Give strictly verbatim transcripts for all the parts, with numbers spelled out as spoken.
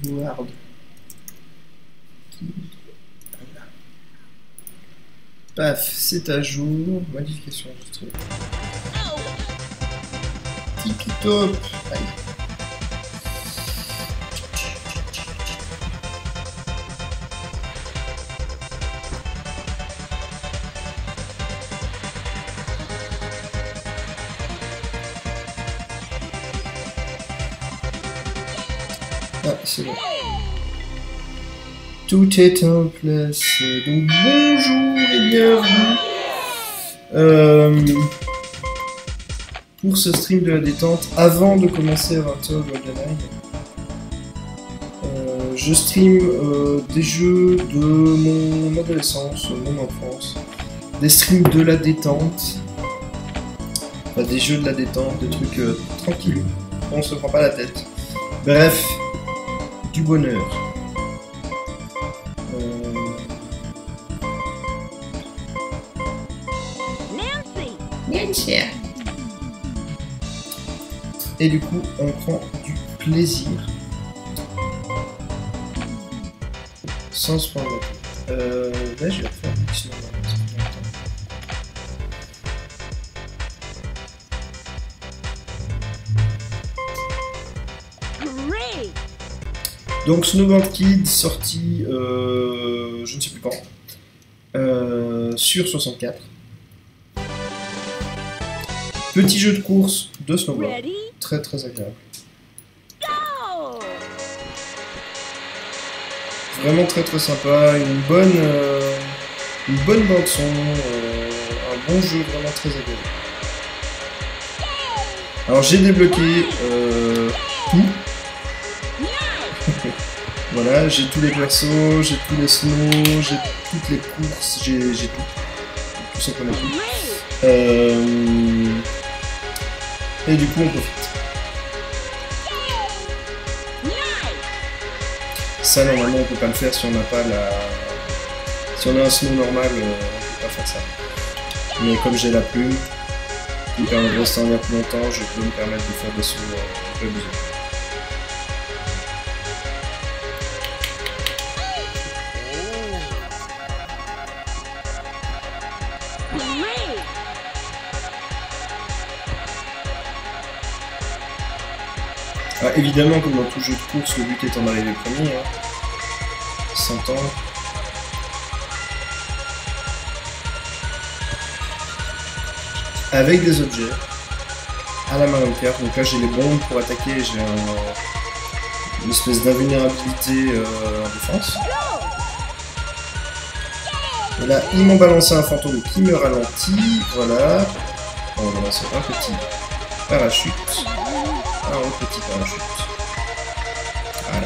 Keyboard. Paf, c'est à jour. Modification enregistrée. Tiki top. Allez. Ah, c'est bon. Tout est en place. Donc bonjour et bienvenue euh, pour ce stream de la détente. Avant de commencer à vingt heures GoldenEye, euh, je stream euh, des jeux de mon adolescence, mon enfance, des streams de la détente, enfin, des jeux de la détente, des trucs euh, tranquilles, on se prend pas la tête. Bref, du bonheur. Et du coup, on prend du plaisir. Sans se prendre la tête. Euh, là, je vais faire un petit moment. Donc, Snowboard Kid, sorti, euh, je ne sais plus quand, euh, sur soixante-quatre. Petit jeu de course de snowboard. Très très agréable. Vraiment très très sympa. Une bonne, euh, une bonne bande son. Euh, un bon jeu vraiment très agréable. Alors j'ai débloqué euh, tout. Voilà, j'ai tous les persos, j'ai tous les snows, j'ai toutes les courses, j'ai tout. Tout simplement tout. Euh, et du coup on profite. Ça normalement on peut pas le faire si on n'a pas la... Si on a un snow normal, euh, on peut pas faire ça. Mais comme j'ai la plume, qui me permet de rester en air plus longtemps, je peux me permettre de faire des sauts euh, un peu abusés. Ah, évidemment, comme dans tout jeu de course, le but étant d'arriver premier, hein. cent ans. Avec des objets, à la Mario Kart. Donc là, j'ai les bombes pour attaquer, j'ai un... une espèce d'invulnérabilité euh, en défense. Et là, ils m'ont balancé un fantôme qui me ralentit, voilà. On va lancer un petit parachute. Un petit parachute. Voilà.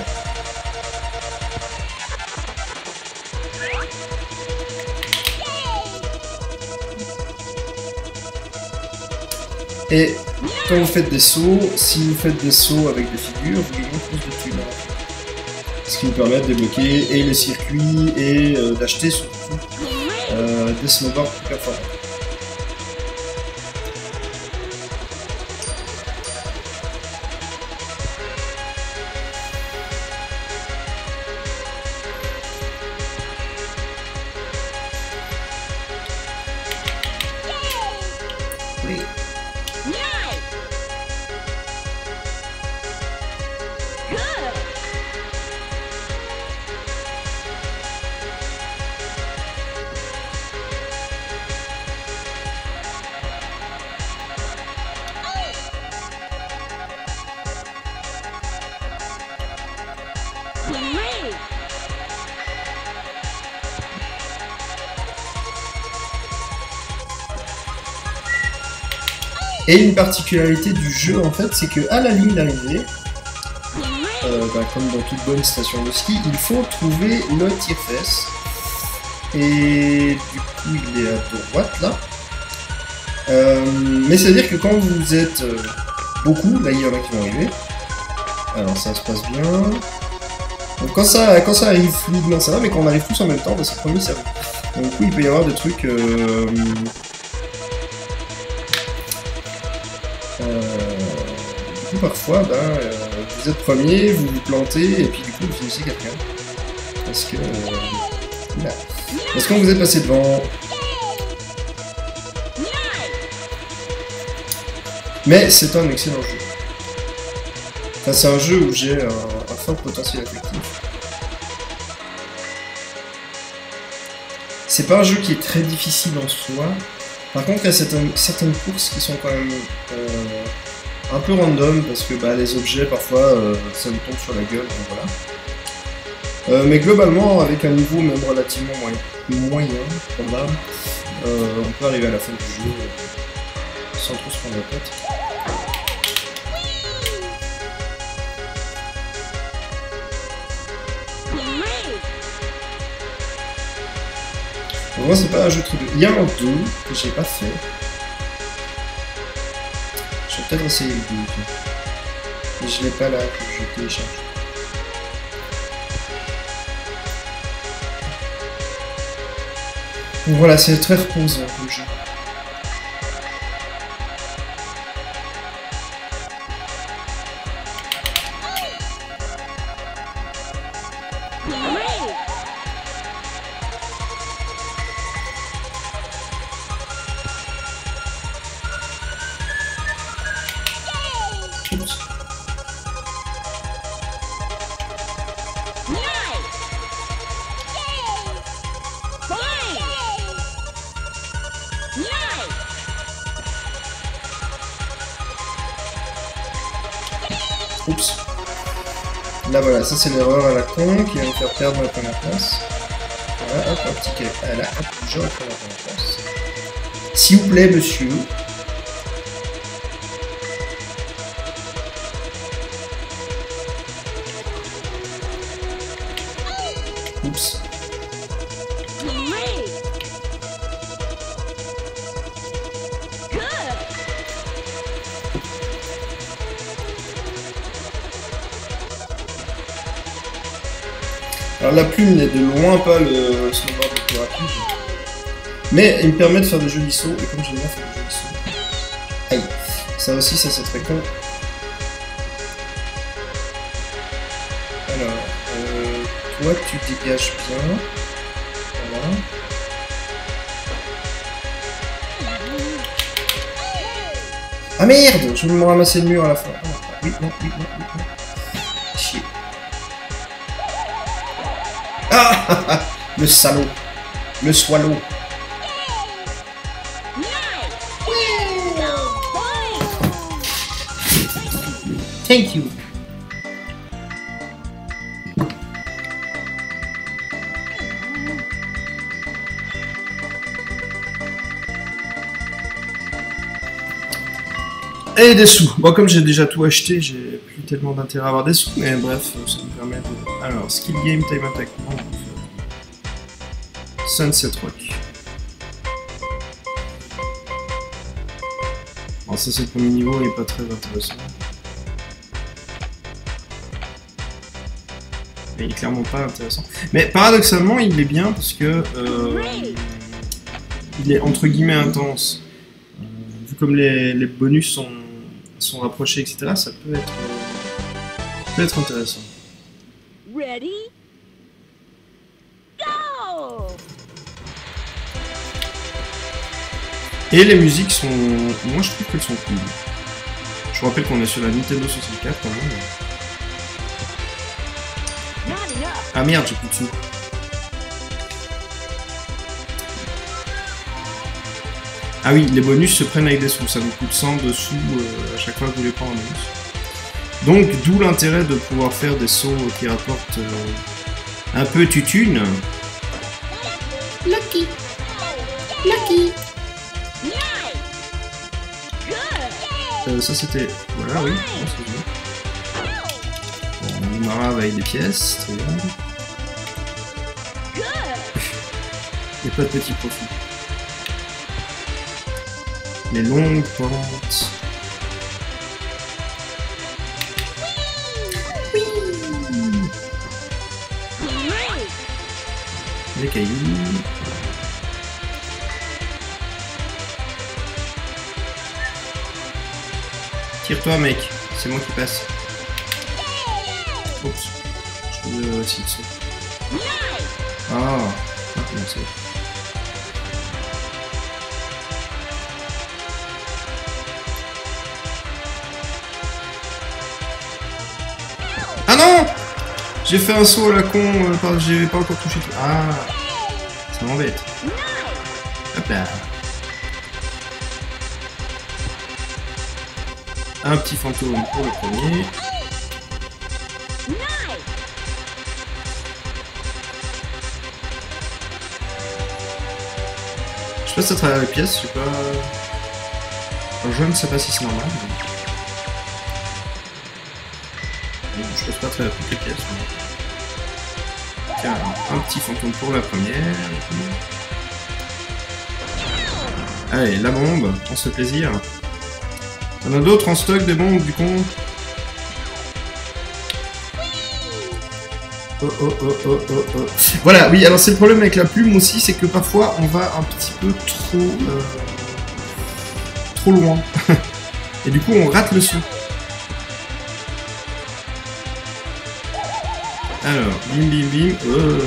Et quand vous faites des sauts, si vous faites des sauts avec des figures, vous gagnez plus de thunes. Ce qui vous permet de débloquer et les circuits et euh, d'acheter surtout euh, des snowboards plus performants. Et une particularité du jeu, en fait, c'est que à la ligne d'arrivée, euh, bah, comme dans toute bonne station de ski, il faut trouver le tire-fesse. Et du coup, il est à droite, là. Euh, mais c'est-à-dire que quand vous êtes euh, beaucoup, là, il y en a qui vont arriver. Alors, ça se passe bien. Donc, quand ça, quand ça arrive fluidement, ça va, mais quand on arrive tous en même temps, bah, c'est promis, ça va. Donc, du coup, il peut y avoir des trucs... Euh, Euh, du coup, parfois, ben, euh, vous vous êtes premier, vous vous plantez, et puis du coup vous finissez quatrième. Parce que... Euh, là. Parce qu'on vous est passé devant. Mais c'est un excellent jeu. Enfin, c'est un jeu où j'ai un, un fort potentiel affectif. C'est pas un jeu qui est très difficile en soi. Par contre, il y a certaines, certaines courses qui sont quand même euh, un peu random parce que bah, les objets, parfois, euh, ça vous tombe sur la gueule. Donc voilà. Euh, mais globalement, avec un niveau même relativement moyen, moyen probable, euh, on peut arriver à la fin du jeu euh, sans trop se prendre la tête. Moi, c'est pas un jeu très dur. Il y a un deux que j'ai pas fait. Je vais peut-être essayer le deux. Mais je l'ai pas là, que je télécharge. Donc voilà, c'est très reposant le jeu. Oups. Là voilà, ça c'est l'erreur à la con qui va me faire perdre ma première place. Voilà, hop, un petit quai. Voilà, hop, je reprends la première place. S'il vous plaît, monsieur. Oups. Alors la plume n'est de loin pas le snowboard le plus rapide, mais il me permet de faire de jolis sauts, et comme j'aime bien faire de jolis sauts. Aïe, ça aussi, ça c'est très con. Alors, euh, toi tu dégages bien. Voilà. Ah merde, je vais me ramasser le mur à la fin. Ah, oui, non, oui, non, oui, non. Chier. Ah, le salaud, le swallow. Thank you. Et des sous. Bon, comme j'ai déjà tout acheté, j'ai plus tellement d'intérêt à avoir des sous, mais bref, ça me permet de... Alors, skill game, time attack. Oh, Sunset Rock. Bon, ça c'est le premier niveau, il n'est pas très intéressant. Il est clairement pas intéressant. Mais paradoxalement, il est bien parce que euh, il est entre guillemets intense. Euh, vu comme les, les bonus sont, sont rapprochés, et cetera, ça peut être, euh, peut être intéressant. Ready? Go! Et les musiques sont... Moi je trouve qu'elles sont cool. Je vous rappelle qu'on est sur la Nintendo soixante-quatre quand même. Ah merde, j'ai plus de sous. Ah oui, les bonus se prennent avec des sous. Ça vous coûte cent de sous euh, à chaque fois que vous les prenez en bonus. Donc, d'où l'intérêt de pouvoir faire des sauts qui rapportent euh, un peu tutune. Lucky. Lucky. Euh, ça c'était... Voilà, oui. On démarre avec des pièces. Très bien. Il n'y a pas de petit profit. Les longues pentes. Oui. Les cailloux. Tire-toi, mec. C'est moi qui passe. Oups. Je vais essayer de sauter. Ah, ah comment c'est. Ah non! J'ai fait un saut à la con, euh, j'ai pas encore touché tout. Ah, ça m'embête. Hop là. Un petit fantôme pour le premier. Je passe à travers les pièces, je sais pas... Je ne sais pas si c'est normal. Mais... Je passe pas à travers toutes les pièces. Mais... Tiens, un petit fantôme pour la première. Allez, la bombe, on se fait plaisir. Il y en a d'autres en stock des bombes du con. Oh oh oh oh oh oh. Voilà, oui, alors c'est le problème avec la plume aussi, c'est que parfois on va un petit peu trop... Euh, trop loin. Et du coup on rate le saut. Alors, bim bim bim. Oh.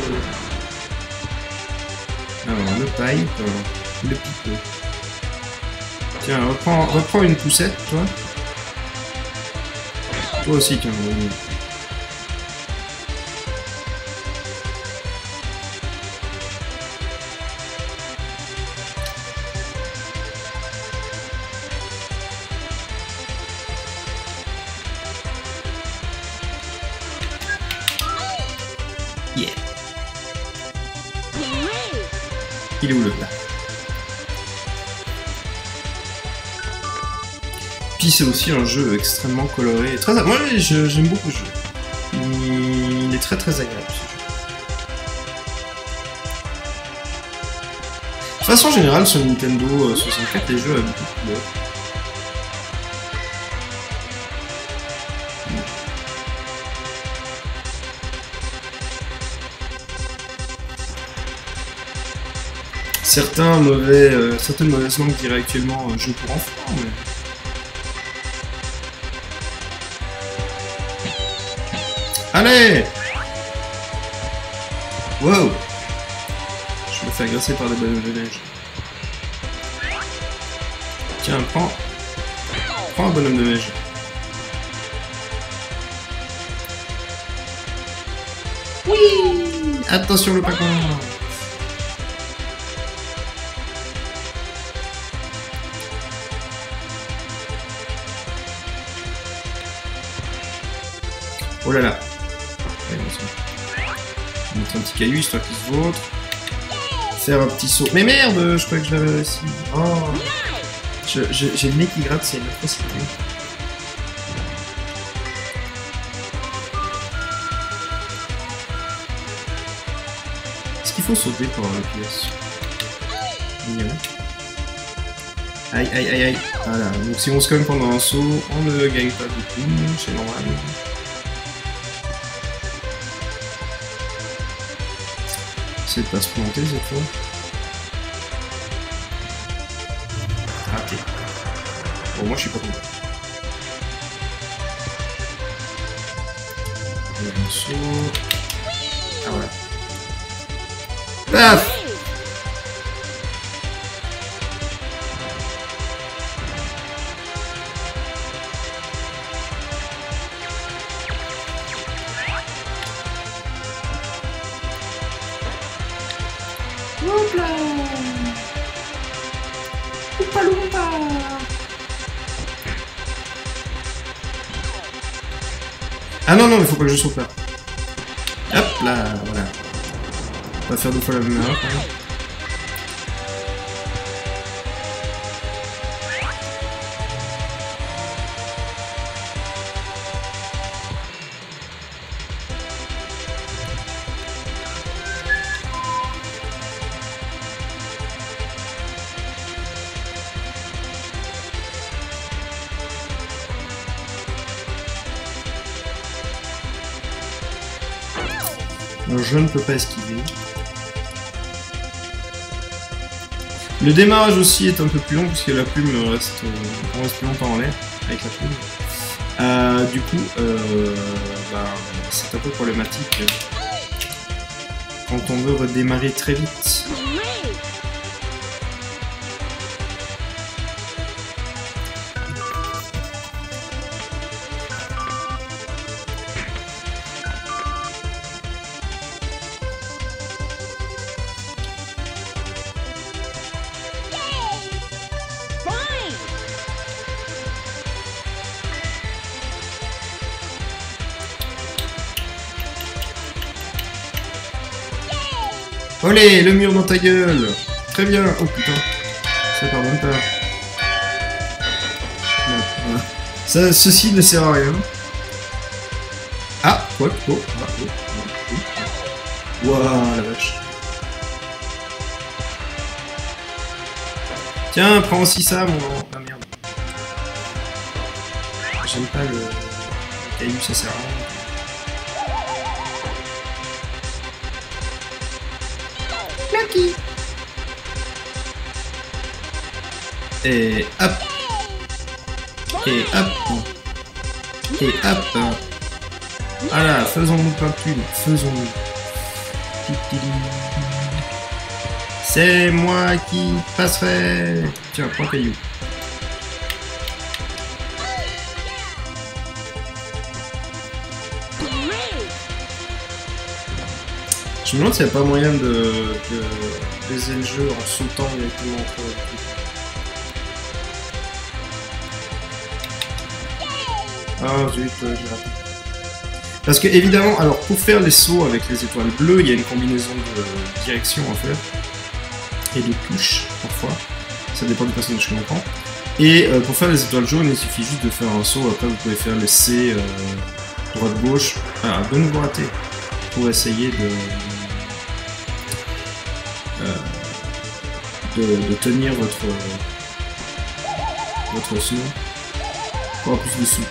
Alors, le pipe, le pipeau. Tiens, reprends, reprends une poussette, toi. Toi aussi, tiens. Yeah. Il est où le plat? Puis c'est aussi un jeu extrêmement coloré. Très... Moi j'aime beaucoup ce jeu. Il est très très agréable ce jeu. De façon générale sur Nintendo soixante-quatre, les jeux avaient beaucoup de couleurs. Certains mauvais, euh, certaines mauvaises langues diraient actuellement euh, jeu pour enfants, mais... Allez! Wow! Je me fais agresser par des bonhommes de neige. Tiens, prends... Prends un bonhomme de neige. Oui! Attention le pacon! Oh là là! Mettre un petit caillou histoire qu'il se vautre. Faire un petit saut. Mais merde, je crois que je l'avais réussi. Oh. J'ai le nez qui gratte, c'est une atrocité. Est-ce qu'il faut sauter pour avoir le pièce? Aïe aïe aïe aïe. Voilà, donc si on se cogne pendant un saut, on ne gagne pas du tout, c'est normal. De pas se planter cette fois. Raté. Bon, moi je suis pas content. Un saut. Ah voilà. Paf! Ah non, non, il faut pas que je saute là. Hop là, voilà. On va faire deux fois la même erreur quand même. Donc je ne peux pas esquiver. Le démarrage aussi est un peu plus long parce que la plume reste, euh, on reste plus longtemps en l'air avec la plume. Euh, du coup, euh, bah, c'est un peu problématique quand on veut redémarrer très vite. Olé, le mur dans ta gueule. Très bien. Oh putain. Ça pardonne pas. Non, voilà. Ça, ceci ne sert à rien. Ah, quoi oh, ah, oh, oh, oh. Waouh, la vache. Tiens, prends aussi ça, mon... Ah merde. J'aime pas le... le caillou, ça sert à rien. Lucky. Et hop. Et hop. Et hop. Voilà, faisons-nous plein de thunes. Faisons-nous. C'est moi qui passerai. Tiens, prends caillou. Je me demande s'il n'y a pas moyen de, de baiser le jeu en sautant directement entre eux. Ah zut, euh, j'ai raté. Parce que évidemment, alors pour faire les sauts avec les étoiles bleues, il y a une combinaison de directions à faire. Et de touches, parfois. Ça dépend du personnage que l'on prend. Et euh, pour faire les étoiles jaunes, il suffit juste de faire un saut. Après, vous pouvez faire le C, euh, droite-gauche. Ah, de nouveau raté. Pour essayer de... Euh, de, de tenir votre votre snow pour avoir plus de sous.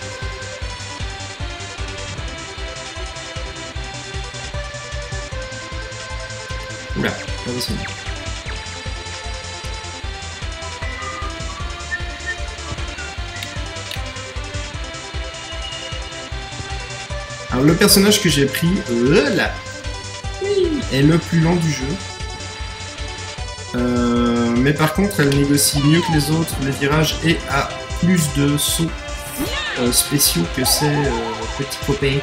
Oula, pas possible. Alors le personnage que j'ai pris, euh, là, est le plus lent du jeu. Euh, mais par contre, elle négocie mieux que les autres les virages et a plus de sauts euh, spéciaux que ces euh, petits copains.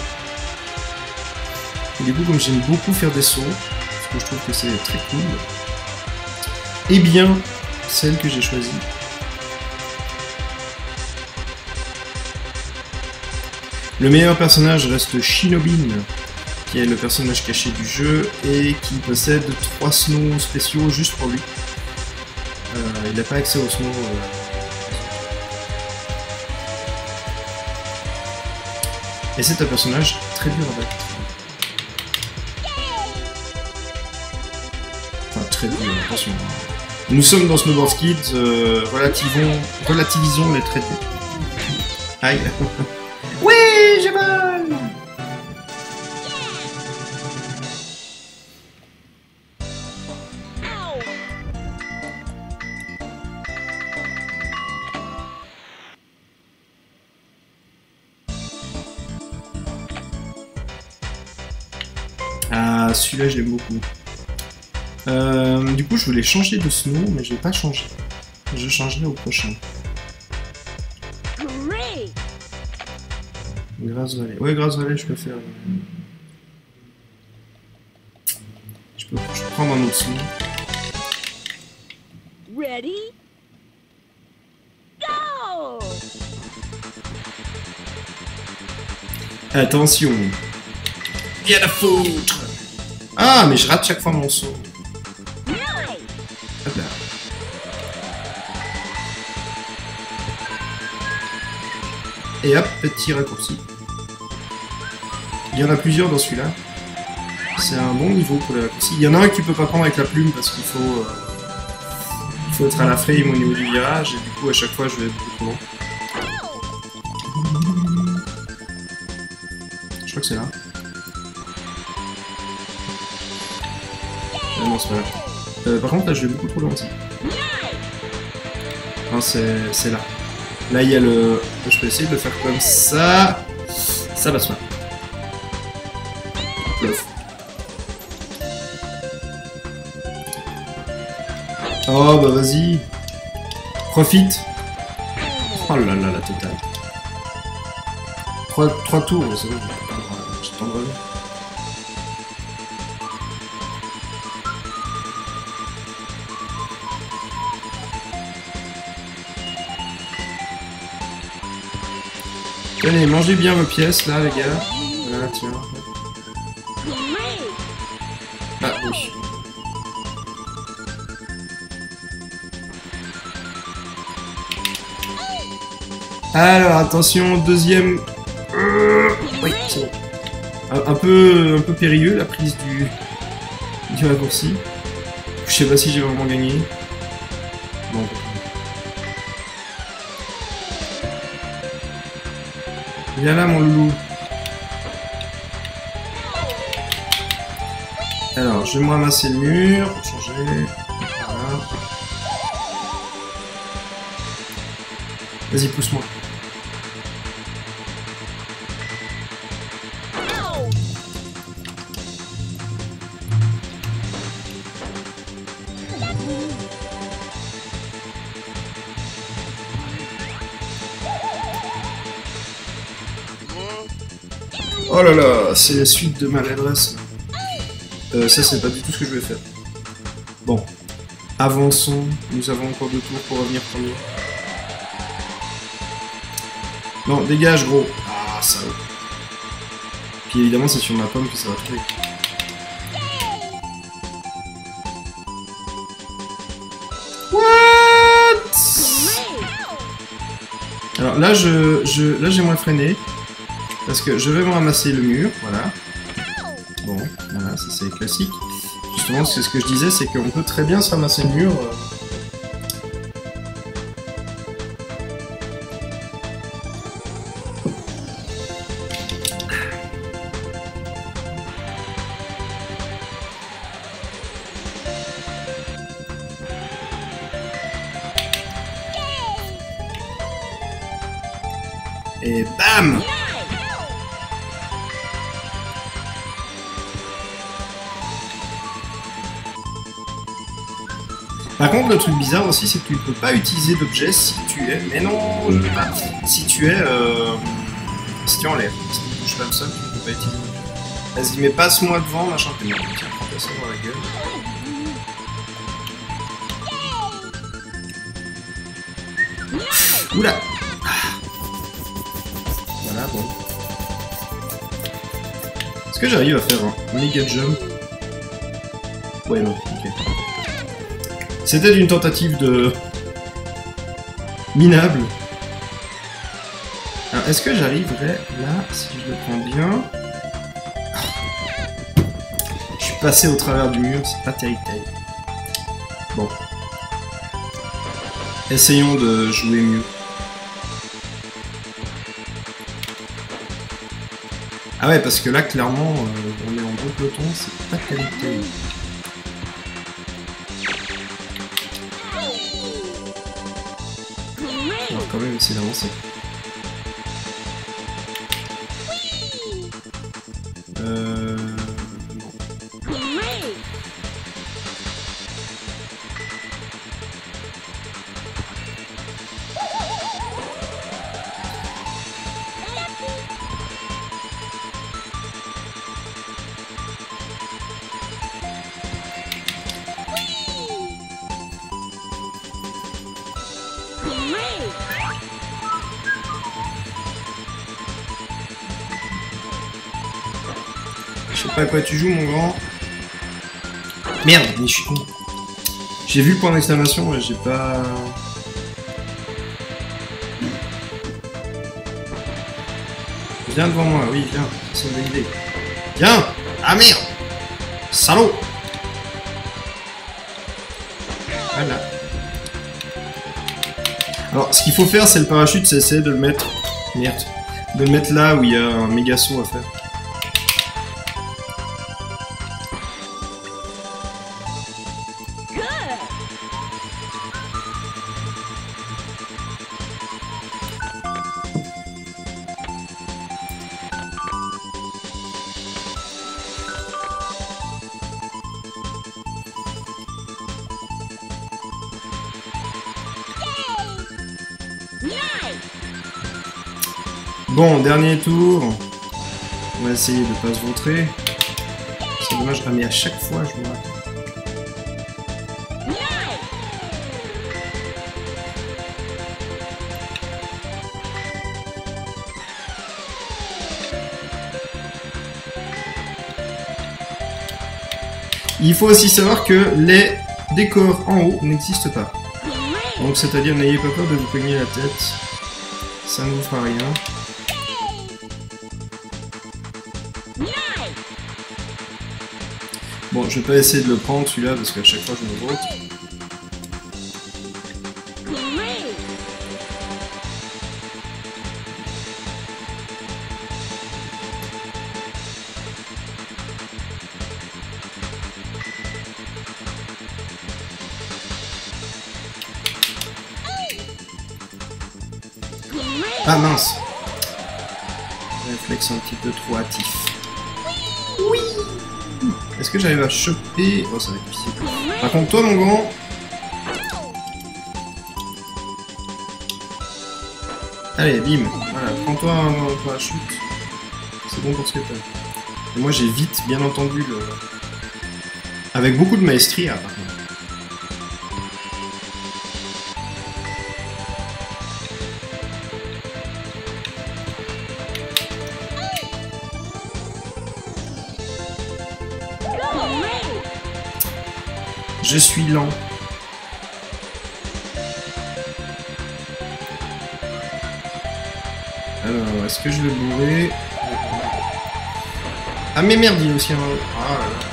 Et du coup, comme j'aime beaucoup faire des sauts, parce que je trouve que c'est très cool, et bien, celle que j'ai choisie. Le meilleur personnage reste Shinobin, qui est le personnage caché du jeu et qui possède trois snows spéciaux juste pour lui. Euh, il n'a pas accès aux snows. Euh... Et c'est un personnage très dur à battre. Enfin, très dur, attention. Nous sommes dans Snowboard Kids, euh, relativons, relativisons les traités. Aïe. Oui, j'ai mal. Ah, celui-là, je l'aime beaucoup. Euh, du coup, je voulais changer de snow, mais je vais pas changer. Je changerai au prochain. Grass Valley. Ouais, Grass Valley, je peux faire. Je peux, je peux prendre un autre snow. Ready? Go! Attention. Viens la foutre. Ah, mais je rate chaque fois mon saut. Hop là. Et hop, petit raccourci. Il y en a plusieurs dans celui-là. C'est un bon niveau pour les raccourcis. Il y en a un que tu peux pas prendre avec la plume parce qu'il faut... Euh, il faut être à la frame au niveau du virage et du coup à chaque fois je vais être beaucoup trop loin. Je crois que c'est là. Ah non, c'est pas là. Euh, par contre là je vais beaucoup trop loin aussi. Enfin c'est là. Là, il y a le... Je peux essayer de le faire comme ça. Ça passe pas. Plof. Oh, bah vas-y. Profite. Oh là là, la totale. Trois, trois tours, c'est bon. J'attendrai. Tenez, mangez bien vos pièces là, les gars. Voilà, tiens. Ah oui. Alors attention, deuxième. Oui, c'est bon. Un, un peu, un peu périlleux la prise du, du raccourci. Je sais pas si j'ai vraiment gagné. Bon. Viens là mon loulou. Alors, je vais me ramasser le mur pour changer. Voilà. Vas-y, pousse-moi. Oh là là, c'est la suite de maladresse. Euh, ça, c'est pas du tout ce que je vais faire. Bon. Avançons. Nous avons encore deux tours pour revenir premier. Non, dégage, gros. Ah, ça va. Puis évidemment, c'est sur ma pomme que ça va tomber. What? Alors là, je, je, là, j'aimerais freiner. Parce que je vais me ramasser le mur, voilà. Bon, voilà, ça c'est classique. Justement, c'est ce que je disais, c'est qu'on peut très bien se ramasser le mur. Euh... Et bam! Par contre, le truc bizarre aussi, c'est que tu ne peux pas utiliser d'objet si tu es... Mais non, je ne peux pas. Si tu es... Euh... Si tu es en l'air. Si tu ne touches pas le sol, tu ne peux pas utiliser d'objet. Vas-y, mais passe-moi devant, machin. Tiens, prends ça dans la gueule. Oula. Voilà, bon. Est-ce que j'arrive à faire un méga jump? Ouais, non, ok. C'était une tentative de... minable. Alors, est-ce que j'arriverai là, si je le prends bien? Je suis passé au travers du mur, c'est pas terrible, terrible. Bon. Essayons de jouer mieux. Ah ouais, parce que là, clairement, euh, on est en gros peloton, c'est pas terrible, terrible. On va quand même essayer d'avancer. Euh... Non. Je sais pas à quoi tu joues, mon grand. Merde, mais je suis con. J'ai vu le point d'exclamation et j'ai pas... Viens devant moi, oui, viens. C'est une bonne idée. Viens! Ah merde! Salaud! Voilà. Alors, ce qu'il faut faire, c'est le parachute, c'est essayer de le mettre... Merde. De le mettre là où il y a un méga saut à faire. Bon, dernier tour. On va essayer de pas se vautrer. C'est dommage. Ah, mais à chaque fois, je me rate. Il faut aussi savoir que les décors en haut n'existent pas. Donc, c'est-à-dire, n'ayez pas peur de vous cogner la tête. Ça ne vous fera rien. Bon, je vais pas essayer de le prendre celui-là parce qu'à chaque fois je me vote. Ah mince! Réflexe un petit peu trop hâtif. Oui! Est-ce que j'arrive à choper... Oh, ça va être difficile. Par contre, toi, mon grand... Allez, bim! Voilà, prends-toi un, un parachute. C'est bon pour ce que t'as. Et moi, j'ai vite, bien entendu, le... Avec beaucoup de maestria, par contre. Je suis lent. Alors, est-ce que je vais bourrer? Ah mais merde, il y a aussi un... Ah là là.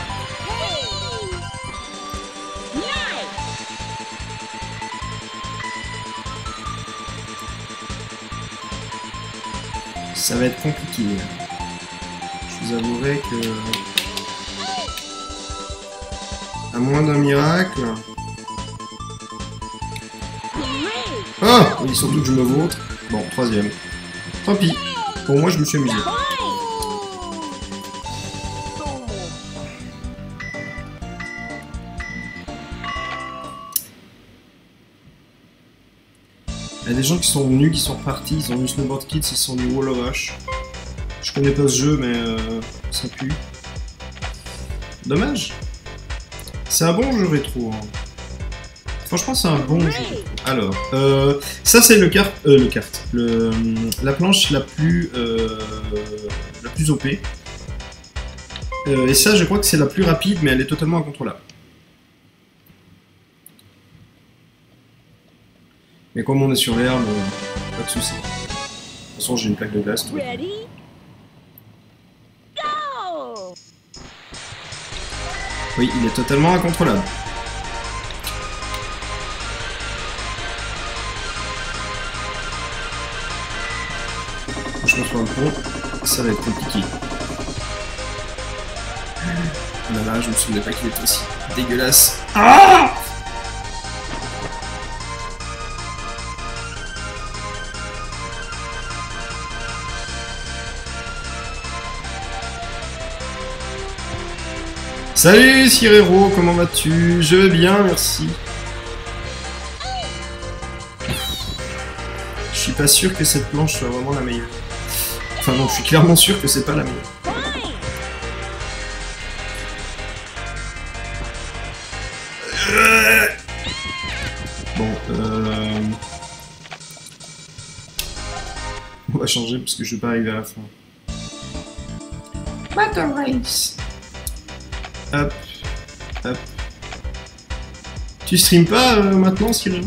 Ça va être compliqué. Je vous avouerai que... À moins d'un miracle. Ah oui, surtout que je me vautre. Bon, troisième. Tant pis. Pour moi, je me suis amusé. Il y a des gens qui sont venus, qui sont repartis, ils ont eu Snowboard Kids, ils sont du Wall of Rush. Je connais pas ce jeu, mais euh, ça pue. Dommage. C'est un bon jeu rétro. Hein. Franchement, c'est un bon jeu rétro. Alors, euh, ça c'est le carte, euh, le carte, le, la planche la plus, euh, la plus O P. Euh, et ça, je crois que c'est la plus rapide, mais elle est totalement incontrôlable. Mais comme on est sur l'herbe, euh, pas de soucis. De toute façon, j'ai une plaque de glace. Tout. Oui, il est totalement incontrôlable. Franchement, sur un pont, ça va être compliqué. Oh là là, je me souvenais pas qu'il était aussi dégueulasse. Ah! Salut Sirero, comment vas-tu? Je vais bien, merci. Je suis pas sûr que cette planche soit vraiment la meilleure. Enfin non, je suis clairement sûr que c'est pas la meilleure. Bon, euh... on va changer parce que je vais pas arriver à la fin. Battle Race. Hop, hop. Tu stream pas euh, maintenant, Sireno?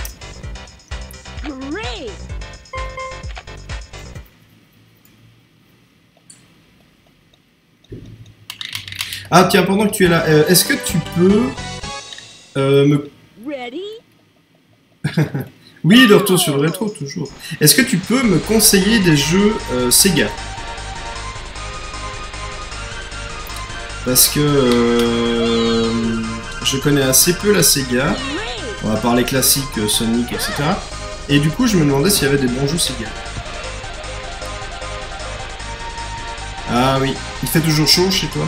Ah tiens, pendant que tu es là, euh, est-ce que tu peux euh, me... Oui, de retour sur le rétro, toujours. Est-ce que tu peux me conseiller des jeux euh, Sega? Parce que euh, je connais assez peu la Sega, on va parler classique, Sonic, et cetera. Et du coup, je me demandais s'il y avait des bons jeux Sega. Ah oui, il fait toujours chaud chez toi?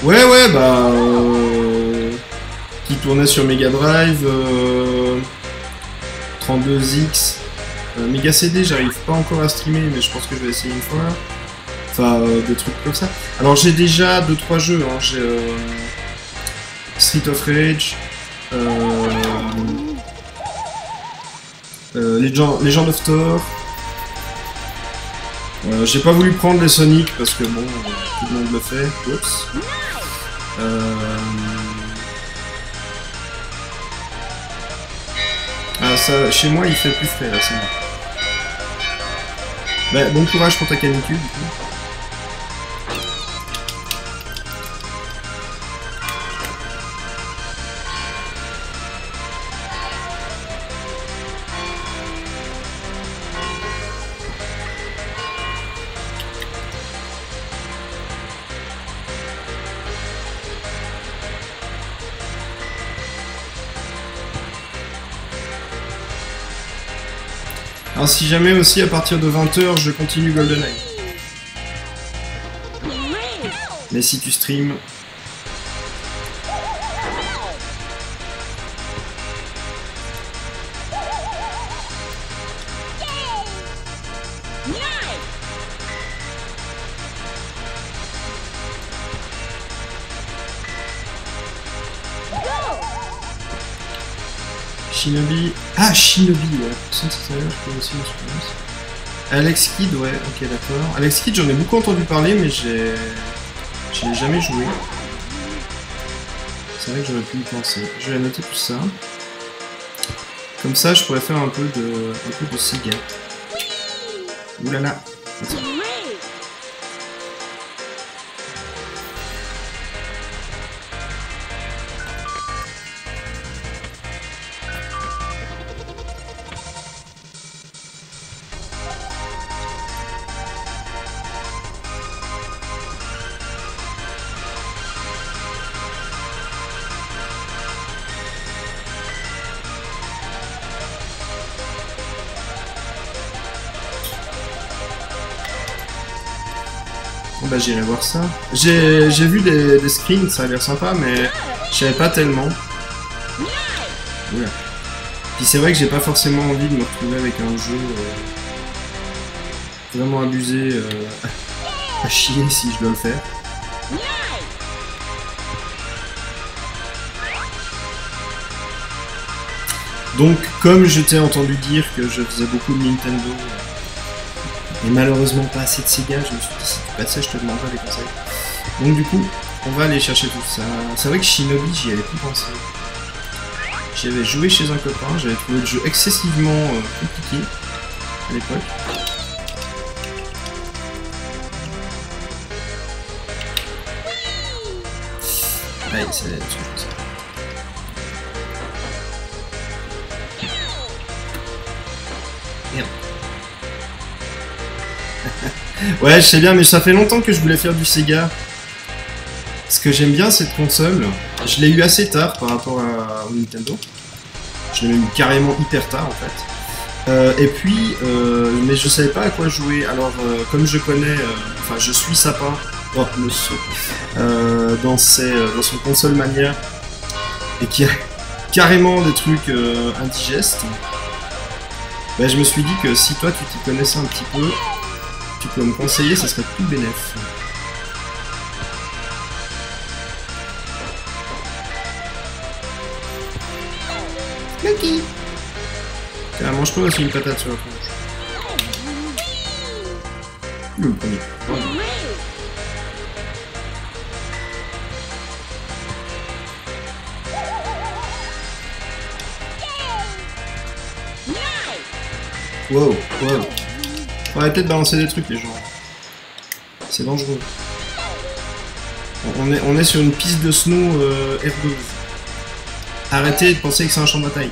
Ouais, ouais, bah... Euh, qui tournait sur Mega Drive, euh, trente-deux X, euh, Mega C D, j'arrive pas encore à streamer, mais je pense que je vais essayer une fois. Enfin, euh, des trucs comme ça. Alors j'ai déjà deux trois jeux, hein. J'ai euh, Street of Rage, euh, euh, Legend, Legend of Thor. Euh, j'ai pas voulu prendre les Sonic parce que bon, tout le monde le fait. Oups. Euh... Ah, ça, chez moi il fait plus frais là, c'est bon. Bah, bon courage pour ta canicule du coup. Alors si jamais aussi à partir de vingt heures je continue GoldenEye. Mais si tu streams... Go Shinobi... Ah, Shinobi, ouais. Sans tout à l'heure, je peux aussi me souvenir. Alex Kidd, ouais, ok, d'accord. Alex Kidd, j'en ai beaucoup entendu parler, mais j'ai... Je l'ai jamais joué. C'est vrai que j'aurais pu y penser. Je vais noter tout ça. Comme ça, je pourrais faire un peu de... un peu de Sega. Oulala. Bah j'irai voir ça. J'ai vu des, des screens, ça a l'air sympa, mais je savais pas tellement. Oula. Puis c'est vrai que j'ai pas forcément envie de me retrouver avec un jeu euh, vraiment abusé euh, à chier si je dois le faire. Donc comme je t'ai entendu dire que je faisais beaucoup de Nintendo, et malheureusement pas assez de Sega, je me suis dit si tu passais je te demanderais des conseils. Donc du coup, on va aller chercher tout ça. C'est vrai que Shinobi, j'y avais plus pensé. J'y avais joué chez un copain, j'avais trouvé le jeu excessivement euh, compliqué à l'époque. Ouais, c'est ce que je pensais. Merde. Ouais, je sais bien, mais ça fait longtemps que je voulais faire du Sega. Ce que j'aime bien cette console, je l'ai eu assez tard par rapport à, au Nintendo. Je l'ai eu carrément hyper tard en fait. Euh, et puis, euh, mais je savais pas à quoi jouer. Alors, euh, comme je connais, euh, enfin, je suis sapin, oh, monsieur, euh, dans, ses, dans son console mania, et qui a carrément des trucs euh, indigestes. Bah, je me suis dit que si toi tu t'y connaissais un petit peu, tu peux me conseiller, ça serait tout bénef. Lucky. Tiens, mange pas aussi une patate sur la tronche. Le premier. Wow, wow. Faut arrêter de balancer des trucs les gens. C'est dangereux. On est, on est sur une piste de snow euh, herbeuse. Arrêtez de penser que c'est un champ de bataille.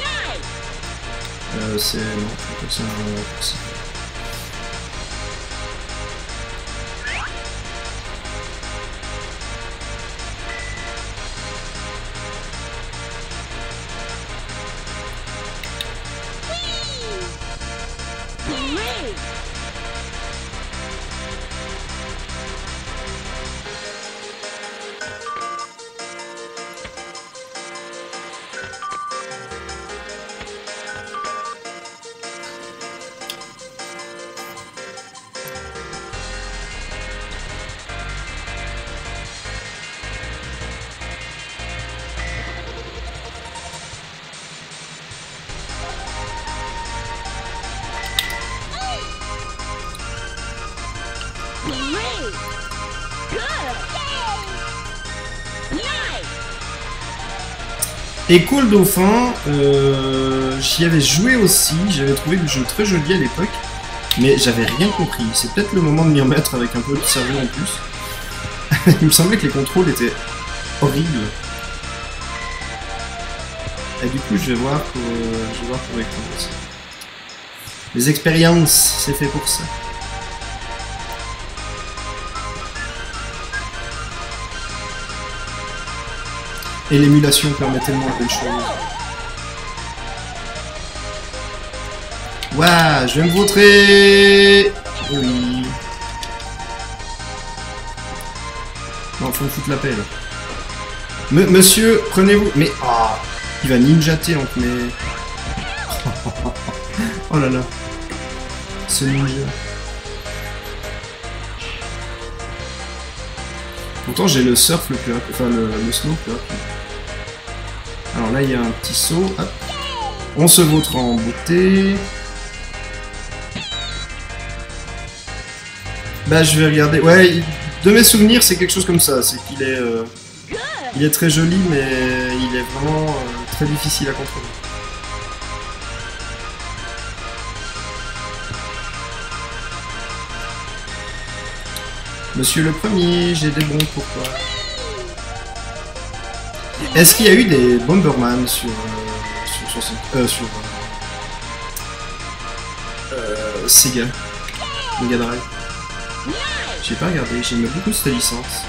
Euh, c'est... non, je crois que c'est un... Et Cool Dauphin, euh, j'y avais joué aussi, j'avais trouvé le jeu très joli à l'époque, mais j'avais rien compris. C'est peut-être le moment de m'y remettre avec un peu de cerveau en plus. Il me semblait que les contrôles étaient horribles. Et du coup, je vais voir pour, euh, je vais voir pour recommencer. Les expériences, c'est fait pour ça. Et l'émulation permet tellement de belles choses. Waouh, je vais me vautrer. Oui. Non, faut me foutre la paix là. Me Monsieur, prenez-vous. Mais oh, il va ninjater entre mes. Oh là là. Ce ninja. Pourtant j'ai le surf le plus rapide, enfin le, le snow le plus rapide. Alors là il y a un petit saut, hop. On se vautre en beauté. Bah je vais regarder, ouais, il... de mes souvenirs c'est quelque chose comme ça, c'est qu'il est, euh... il est très joli mais il est vraiment euh, très difficile à contrôler. Monsieur le premier, j'ai des bons pour toi. Est-ce qu'il y a eu des Bomberman sur euh, sur sur, euh, sur euh, Sega, Mega Drive? J'ai pas regardé, j'aime beaucoup cette licence.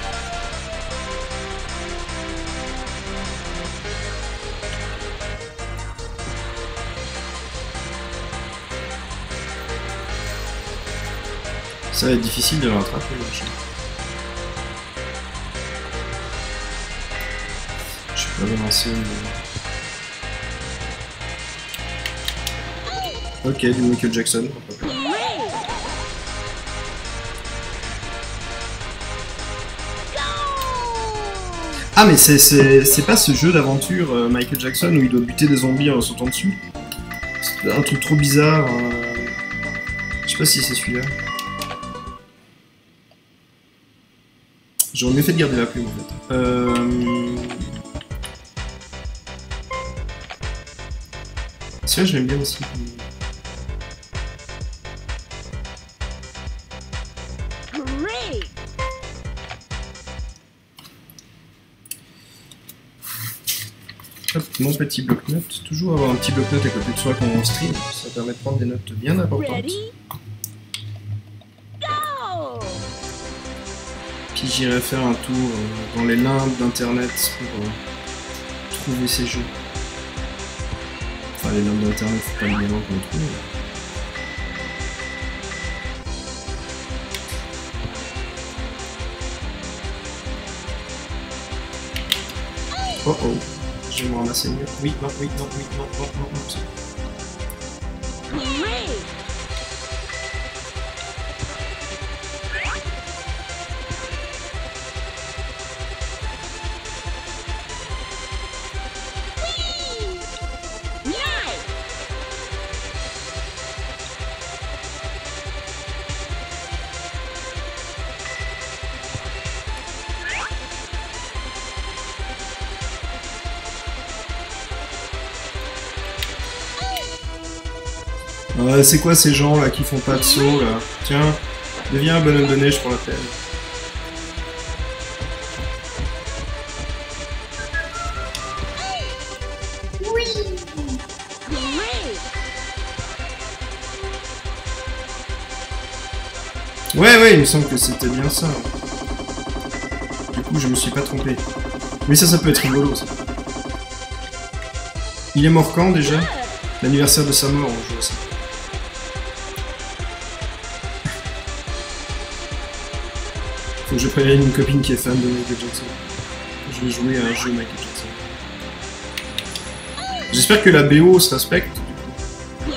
Ça va être difficile de le rattraper, machin. Je peux pas avancer. Mais... Ok, du Michael Jackson. Ah mais c'est pas ce jeu d'aventure euh, Michael Jackson où il doit buter des zombies en sautant dessus. C'est un truc trop bizarre. Euh... Je sais pas si c'est celui-là. J'aurais mieux fait de garder la plume en fait. Euh... Celui-là je l'aime bien aussi. Hop, mon petit bloc-notes. Toujours avoir un petit bloc-notes à côté de soi quand on stream. Ça permet de prendre des notes bien importantes. Puis j'irai faire un tour euh, dans les limbes d'internet pour euh, trouver ces jeux. Enfin les limbes d'internet, faut pas les mélanger qu'on les trouve. Oh oh, je vais me ramasser mieux. Oui, non, oui, non, oui, non, non, non, non, ça. Euh, c'est quoi ces gens là qui font pas de saut là? Tiens, deviens un bonhomme de neige pour la peine. Oui. Ouais ouais, il me semble que c'était bien ça. Du coup je me suis pas trompé. Mais ça ça peut être rigolo ça. Il est mort quand déjà? L'anniversaire de sa mort, on joue à ça. Faut que je prévienne une copine qui est fan de Michael Jackson. Je vais jouer à un jeu Michael Jackson. J'espère que la B O se respecte. Du coup.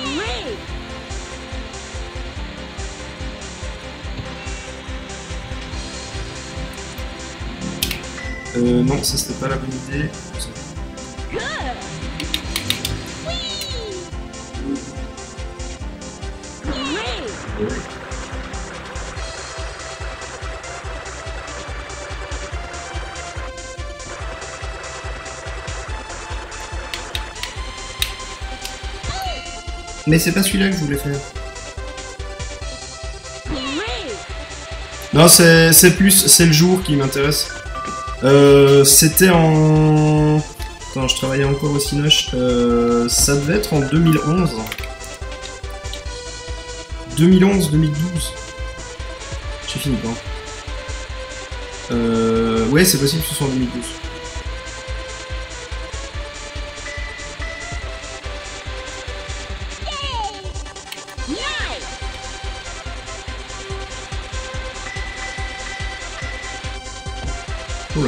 Euh, non, ça c'était pas la bonne idée. Mais c'est pas celui-là que je voulais faire. Non, c'est plus... c'est le jour qui m'intéresse. Euh, C'était en... Attends, je travaillais encore au Cinoche. Euh, ça devait être en deux mille onze. deux mille onze deux mille douze. J'ai fini quand euh, ouais, c'est possible que ce soit en deux mille douze. Oula.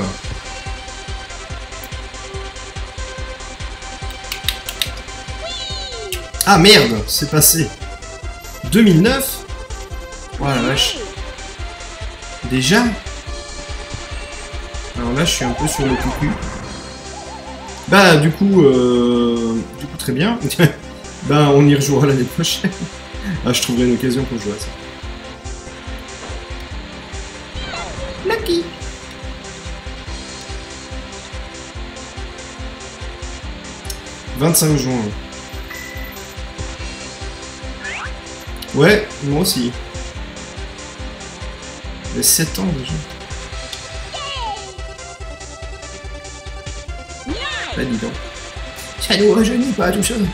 Ah merde, c'est passé. deux mille neuf. Oh la vache. Déjà? Alors là, je suis un peu sur le cucu. Bah, du coup, euh... du coup, très bien. Bah, on y rejouera l'année prochaine. Ah, je trouverai une occasion pour jouer à ça. Lucky. vingt-cinq juin. Ouais, moi aussi. J'ai sept ans déjà. Bah dis donc. Ça nous rajeunit pas tout ça.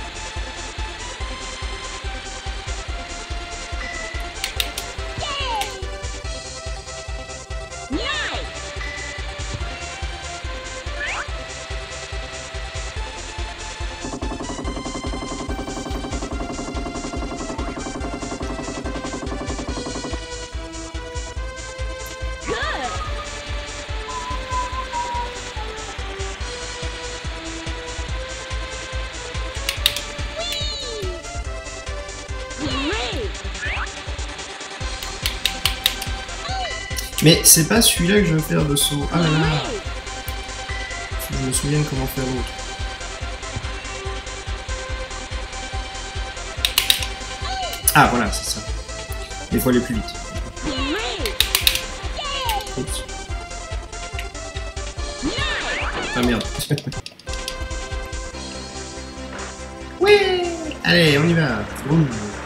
Mais c'est pas celui-là que je veux faire de saut. Ah là là. Faut que je me souvienne comment faire l'autre. Ah voilà, c'est ça. Il faut aller plus vite. Oups. Ah merde. Oui. Allez, on y va. Boum.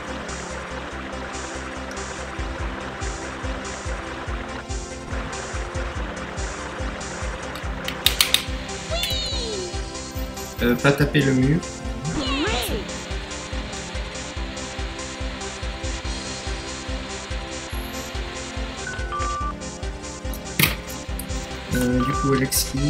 Euh, pas taper le mur. Euh, du coup, Alex Kidd.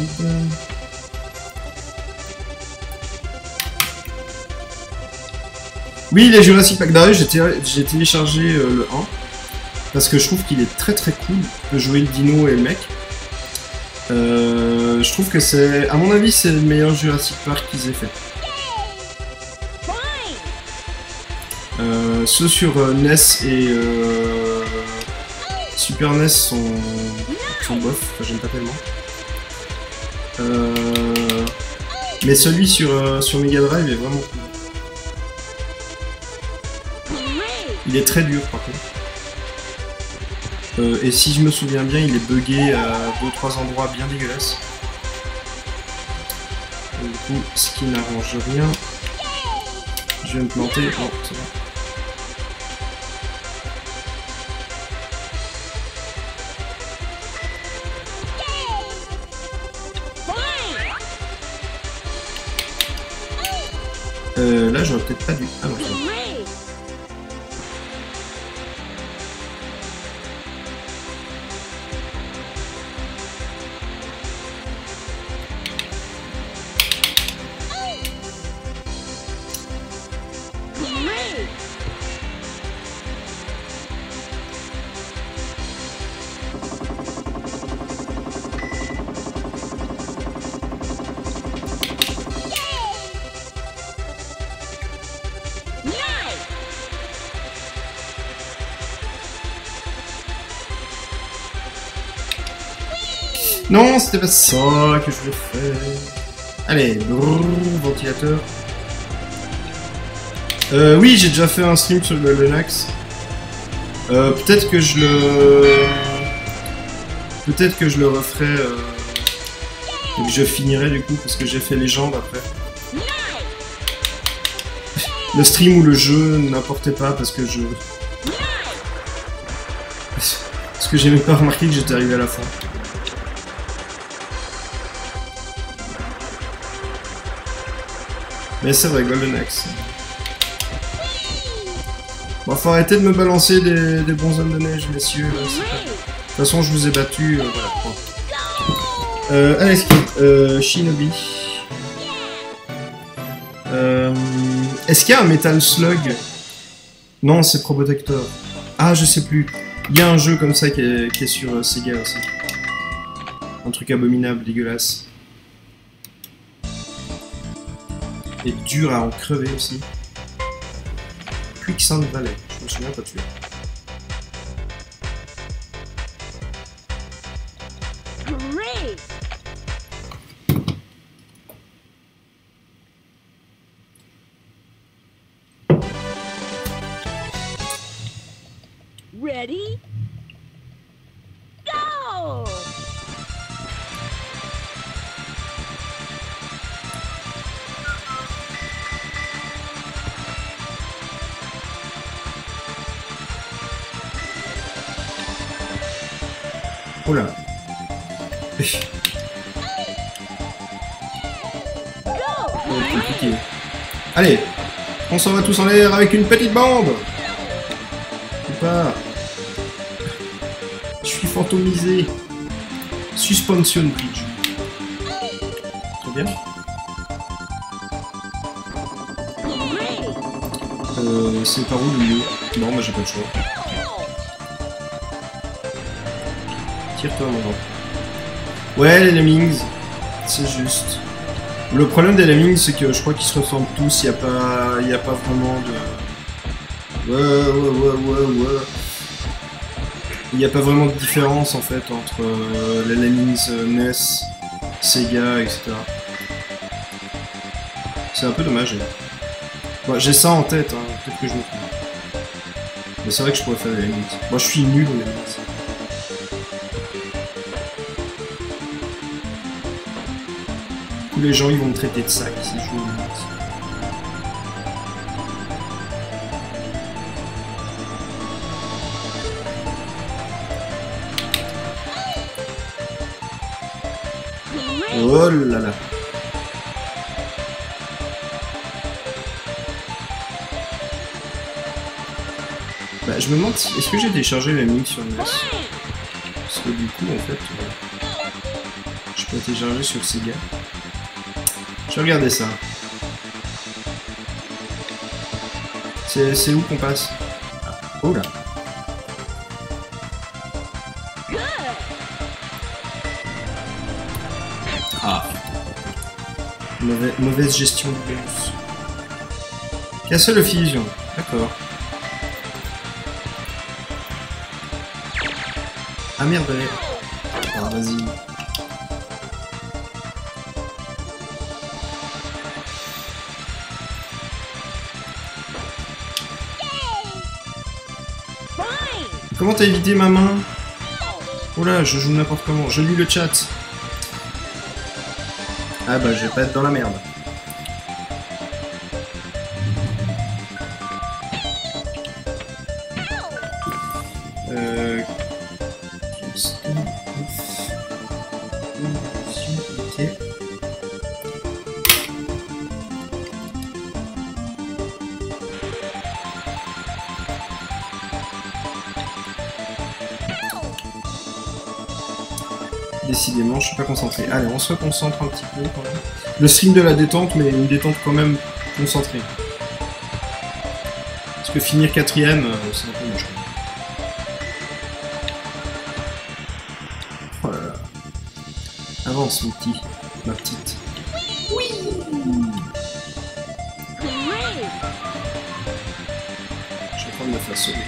Oui, les Jurassic Park. D'ailleurs, j'ai téléchargé euh, le un. Parce que je trouve qu'il est très très cool de jouer le dino et le mec. Euh, je trouve que c'est, à mon avis, c'est le meilleur Jurassic Park qu'ils aient fait. Euh, ceux sur euh, N E S et euh, Super N E S sont, sont bof, enfin, j'aime pas tellement. Euh, mais celui sur, euh, sur Mega Drive est vraiment cool. Il est très dur par contre. Euh, et si je me souviens bien, il est bugué à deux trois endroits bien dégueulasses. Et du coup, ce qui n'arrange rien. Je vais me planter. Non, c'est bon. Euh, là, j'aurais peut-être pas dû. Ah non, c'est bon. Non, c'était pas ça que je voulais faire. Allez, brrr, ventilateur. Euh, oui, j'ai déjà fait un stream sur le Linux. Euh, peut-être que je le... Peut-être que je le referai... Euh... Et que je finirai du coup, parce que j'ai fait légende après. le stream ou le jeu n'importait pas parce que je... Parce que j'ai même pas remarqué que j'étais arrivé à la fin. Mais c'est vrai, Golden Axe. Bon, faut arrêter de me balancer des, des bons hommes de neige, messieurs. Pas... De toute façon, je vous ai battu. Euh, voilà. Bon. Euh, Alex Kidd, euh, Shinobi. Euh, Est-ce qu'il y a un Metal Slug? Non, c'est Probotector. Ah, je sais plus. Il y a un jeu comme ça qui est, qui est sur euh, Sega aussi. Un truc abominable, dégueulasse. Et dur à en crever aussi. Quicksand Valley, je me souviens pas de celui-là. Ready? Go! Oh là. Oh, compliqué. Allez, on s'en va tous en l'air avec une petite bande. Ou pas. Je suis fantomisé. Suspension Bridge. Très bien. Euh, c'est par où le mieux? Non, moi j'ai pas le choix. Tire-toi, mon grand. Ouais, les Lemmings, c'est juste. Le problème des Lemmings, c'est que je crois qu'ils se ressemblent tous, il n'y a pas, il y a pas vraiment de... Ouais, ouais, ouais, ouais, ouais. Il n'y a pas vraiment de différence, en fait, entre euh, les Lemmings euh, N E S, Sega, et cetera. C'est un peu dommage. Hein. Bon, j'ai ça en tête, hein. Peut-être que je me trompe. Mais c'est vrai que je pourrais faire des Lemmings. Moi, je suis nul aux Lemmings. Tous les gens ils vont me traiter de sac si je joue au Lemmings. Oh là là. Bah je me demande si... Est-ce que j'ai téléchargé les Lemmings sur N E S? Parce que du coup en fait... Euh, je peux télécharger sur Sega. Je vais regarder ça. C'est où qu'on passe? Oh là. Ah. Mauvaise, mauvaise gestion du bonus. Castle of Illusion. D'accord. Ah merde. Ah vas-y. Comment t'as évité ma main? Oh là, je joue n'importe comment. Je lis le chat. Ah bah, je vais pas être dans la merde. Euh... Ok. Décidément, je suis pas concentré. Allez, on se concentre un petit peu quand même. Le stream de la détente, mais une détente quand même concentrée. Parce que finir quatrième, c'est un peu moche. Oh là là. Avance, mon petit, ma petite. Oui. Je vais prendre ma face sauver.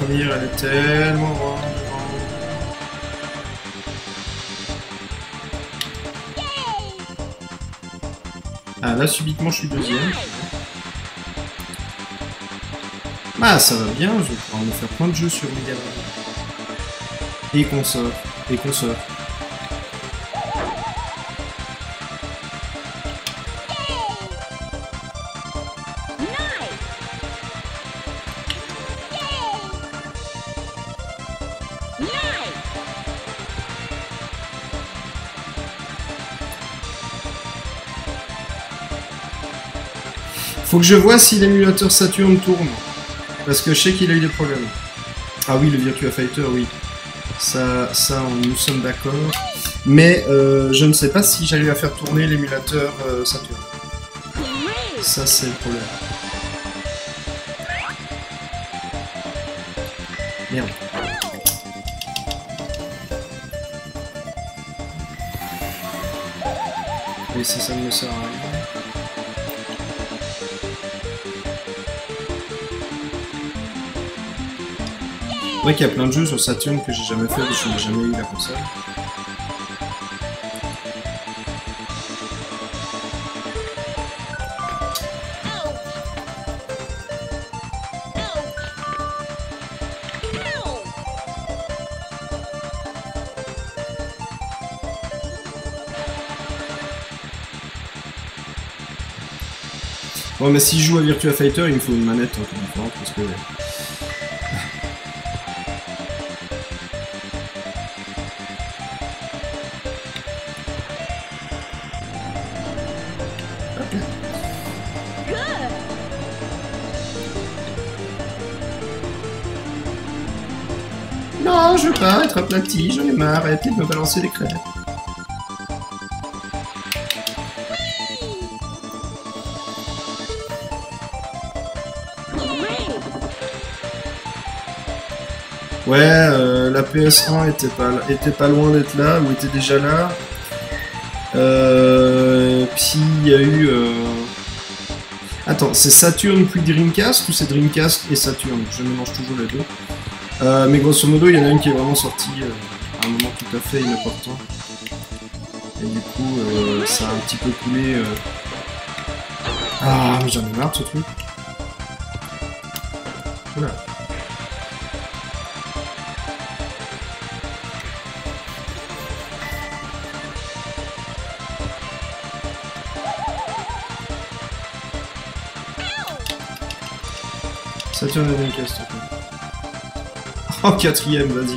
première, elle est tellement grande. Ah, là, subitement, je suis deuxième. Ah, ça va bien, je vais pouvoir me faire plein de jeux sur Mega Drive. Et console. Et console. Faut que je vois si l'émulateur Saturn tourne. Parce que je sais qu'il a eu des problèmes. Ah oui, le Virtua Fighter, oui. Ça, ça on, nous sommes d'accord. Mais euh, je ne sais pas si j'allais à faire tourner l'émulateur euh, Saturn. Ça, c'est le problème. Merde. Et ça, ça ne me sert à rien. C'est vrai qu'il y a plein de jeux sur Saturn que j'ai jamais fait parce que je n'ai jamais eu la console. Bon, mais si je joue à Virtua Fighter, il me faut une manette un peu différente parce que... Non, je veux pas être aplati, j'en ai marre, arrêtez de me balancer des crêpes. Ouais, euh, la P S un était pas, était pas loin d'être là, ou était déjà là. Euh, puis il y a eu... Euh... Attends, c'est Saturn puis Dreamcast ou c'est Dreamcast et Saturn? Je mélange toujours les deux. Euh, mais grosso modo, il y en a une qui est vraiment sortie euh, à un moment tout à fait inopportun. Et du coup, euh, ça a un petit peu coulé... Euh... Ah, mais j'en ai marre de ce truc. Oula. Saturn et Dreamcast, ok. Oh, quatrième, vas-y.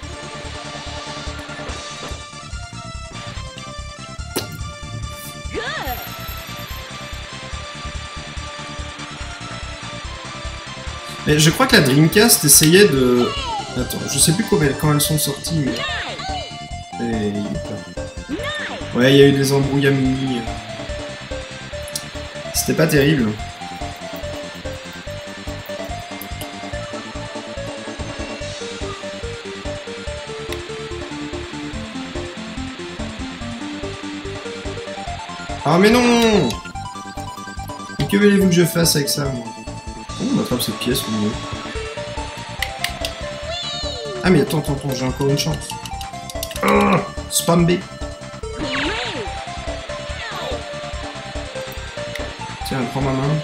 Mais je crois que la Dreamcast essayait de... Attends, je sais plus quand elles, quand elles sont sorties, mais... Et il est pas... Ouais, il y a eu des embrouillamini. C'était pas terrible. Ah mais non! Et que voulez-vous que je fasse avec ça, moi? Oh, on attrape cette pièce au milieu. Ah mais attends, attends, attends, j'ai encore une chance. Oh, spam B. Tiens, prends ma main.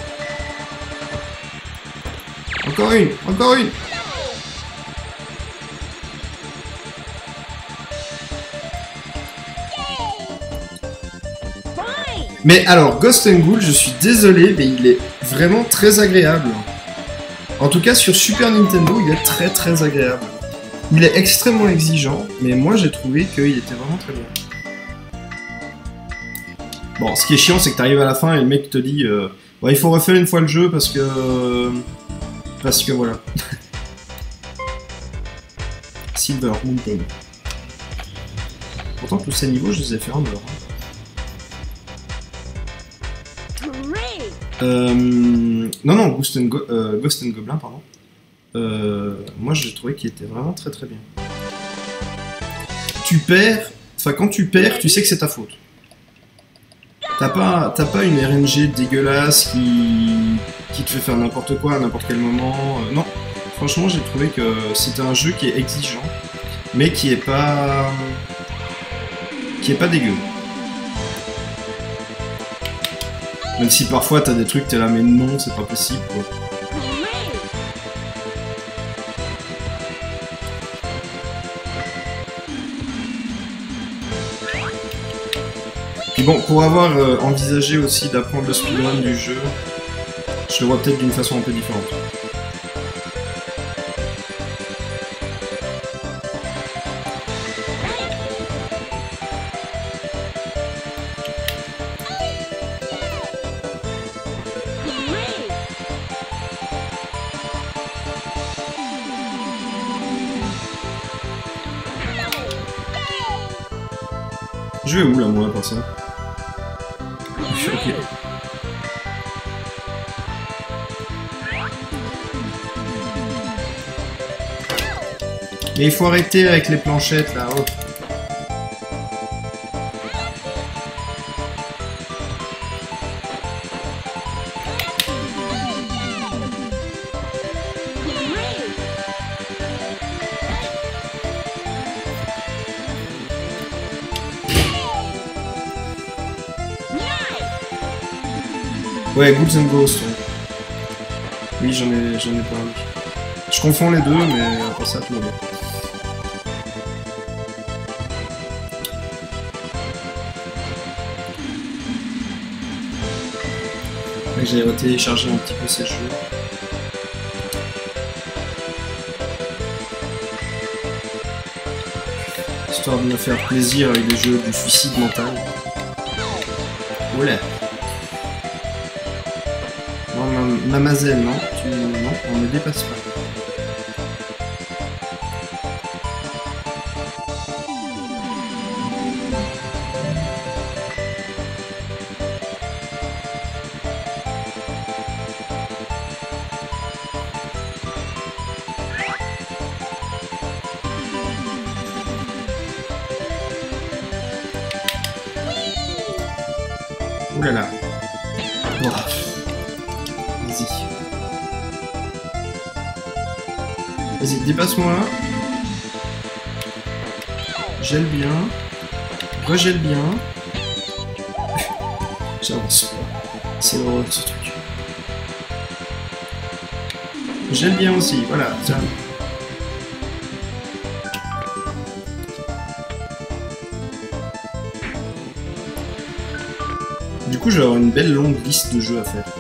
Encore une, encore une. Mais alors, Ghost and Ghoul, je suis désolé, mais il est vraiment très agréable. En tout cas, sur Super Nintendo, il est très très agréable. Il est extrêmement exigeant, mais moi j'ai trouvé qu'il était vraiment très bien. Bon, ce qui est chiant, c'est que t'arrives à la fin et le mec te dit euh, ouais, il faut refaire une fois le jeu parce que... Euh, parce que voilà. Silver Mountain. Pourtant, tous ces niveaux, je les ai fait en dehors. Euh, non, non, Ghost and, Go euh, Ghost and Goblin, pardon. Euh, moi, j'ai trouvé qu'il était vraiment très très bien. Tu perds, enfin quand tu perds, tu sais que c'est ta faute. T'as pas, t'as pas une R N G dégueulasse qui, qui te fait faire n'importe quoi à n'importe quel moment. Euh, non, franchement, j'ai trouvé que c'était un jeu qui est exigeant, mais qui est pas... qui est pas dégueu. Même si parfois t'as des trucs, t'es là, mais non, c'est pas possible, quoi. Puis bon, pour avoir euh, envisagé aussi d'apprendre le speedrun du jeu, je le vois peut-être d'une façon un peu différente. Je vais où là, moi, pour ça? Ok. Mais il faut arrêter avec les planchettes là. Oh. Ouais, Ghouls and Ghosts. Ouais. Oui, j'en ai, j'en ai parlé. Je confonds les deux, mais pour ça, tout va bien. J'ai retéléchargé un petit peu ces jeux. Histoire de me faire plaisir avec des jeux du suicide mental. Oula. Non, Mademoiselle, non, tu... non, on ne dépasse pas. Ouh là là. Oh. Vas-y. Vas-y, dépasse-moi. Gèle bien. Regèle bien. J'avance pas. C'est horreur ce truc. Gèle bien aussi, voilà, tiens. Du coup, je vais avoir une belle longue liste de jeux à faire.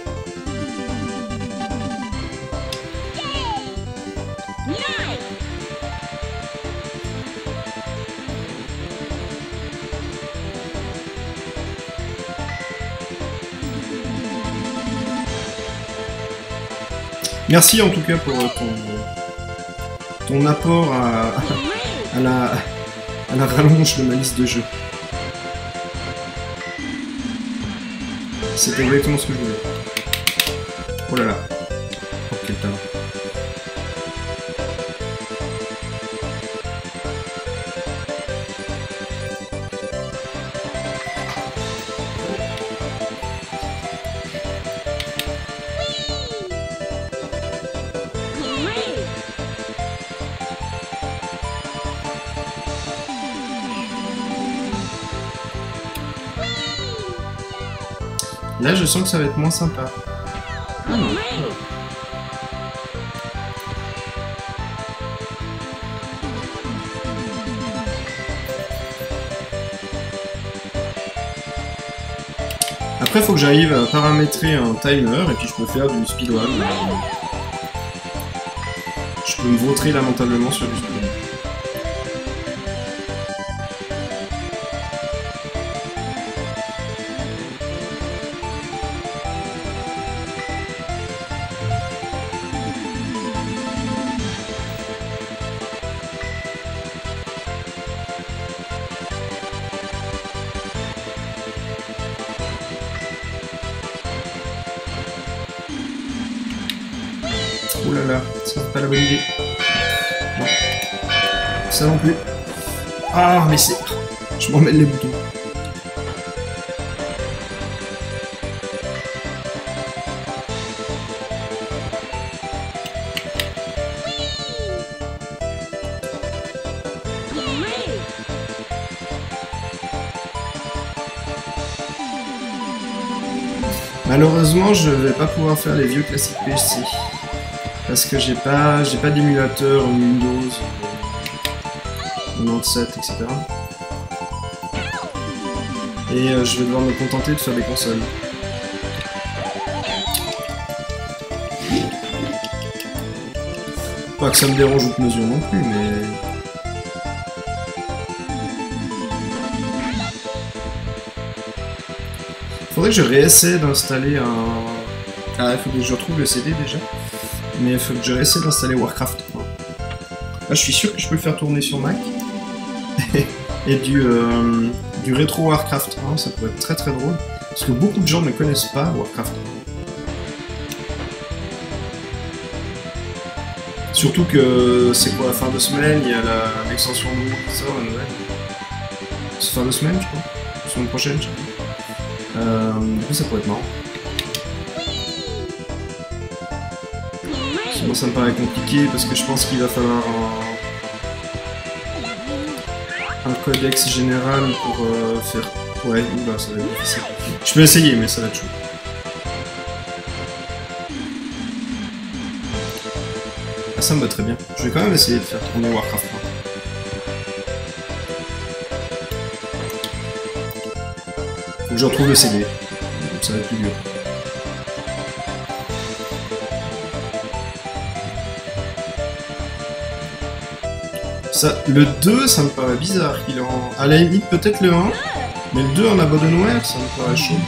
Merci en tout cas pour ton, ton apport à, à, la, à la rallonge de ma liste de jeux. C'était exactement ce que je voulais. Oh là là. Oh, quel talent. Là, je sens que ça va être moins sympa. Ah non. Après, il faut que j'arrive à paramétrer un timer et puis je peux faire du speedrun. Je peux me vautrer lamentablement sur du speedrun. Oh là là, c'est pas la bonne idée. Non. Ça non plus. Ah, mais c'est... Je m'en mêle les boutons. Malheureusement, je vais pas pouvoir faire les vieux classiques P C. Parce que j'ai pas, j'ai pas d'émulateur Windows quatre-vingt-dix-sept, et cetera. Et euh, je vais devoir me contenter de faire des consoles. Pas que ça me dérange outre mesure non plus, mais... Faudrait que je réessaie d'installer un... Ah, il faut que je retrouve le C D déjà. Mais il faut que je réessaie d'installer Warcraft. Là, je suis sûr que je peux le faire tourner sur Mac. Et du, euh, du rétro Warcraft un, ça pourrait être très très drôle. Parce que beaucoup de gens ne connaissent pas Warcraft un. Surtout que c'est quoi, la fin de semaine, il y a l'extension de WoW qui sort, la nouvelle. C'est fin de semaine, je crois. La semaine prochaine, je crois. Euh, du coup, ça pourrait être marrant. Sinon, ça me paraît compliqué parce que je pense qu'il va falloir un, un codex général pour euh, faire. Ouais, oula, ça va être difficile. Je peux essayer, mais ça va être chaud. Ah, ça me va très bien. Je vais quand même essayer de faire tourner Warcraft un. Faut que je retrouve le C D. Donc ça va être plus dur. Ça, le deux, ça me paraît bizarre qu'il est en... À la limite, peut-être le un, mais le deux en abandonware, ça me paraît chaud.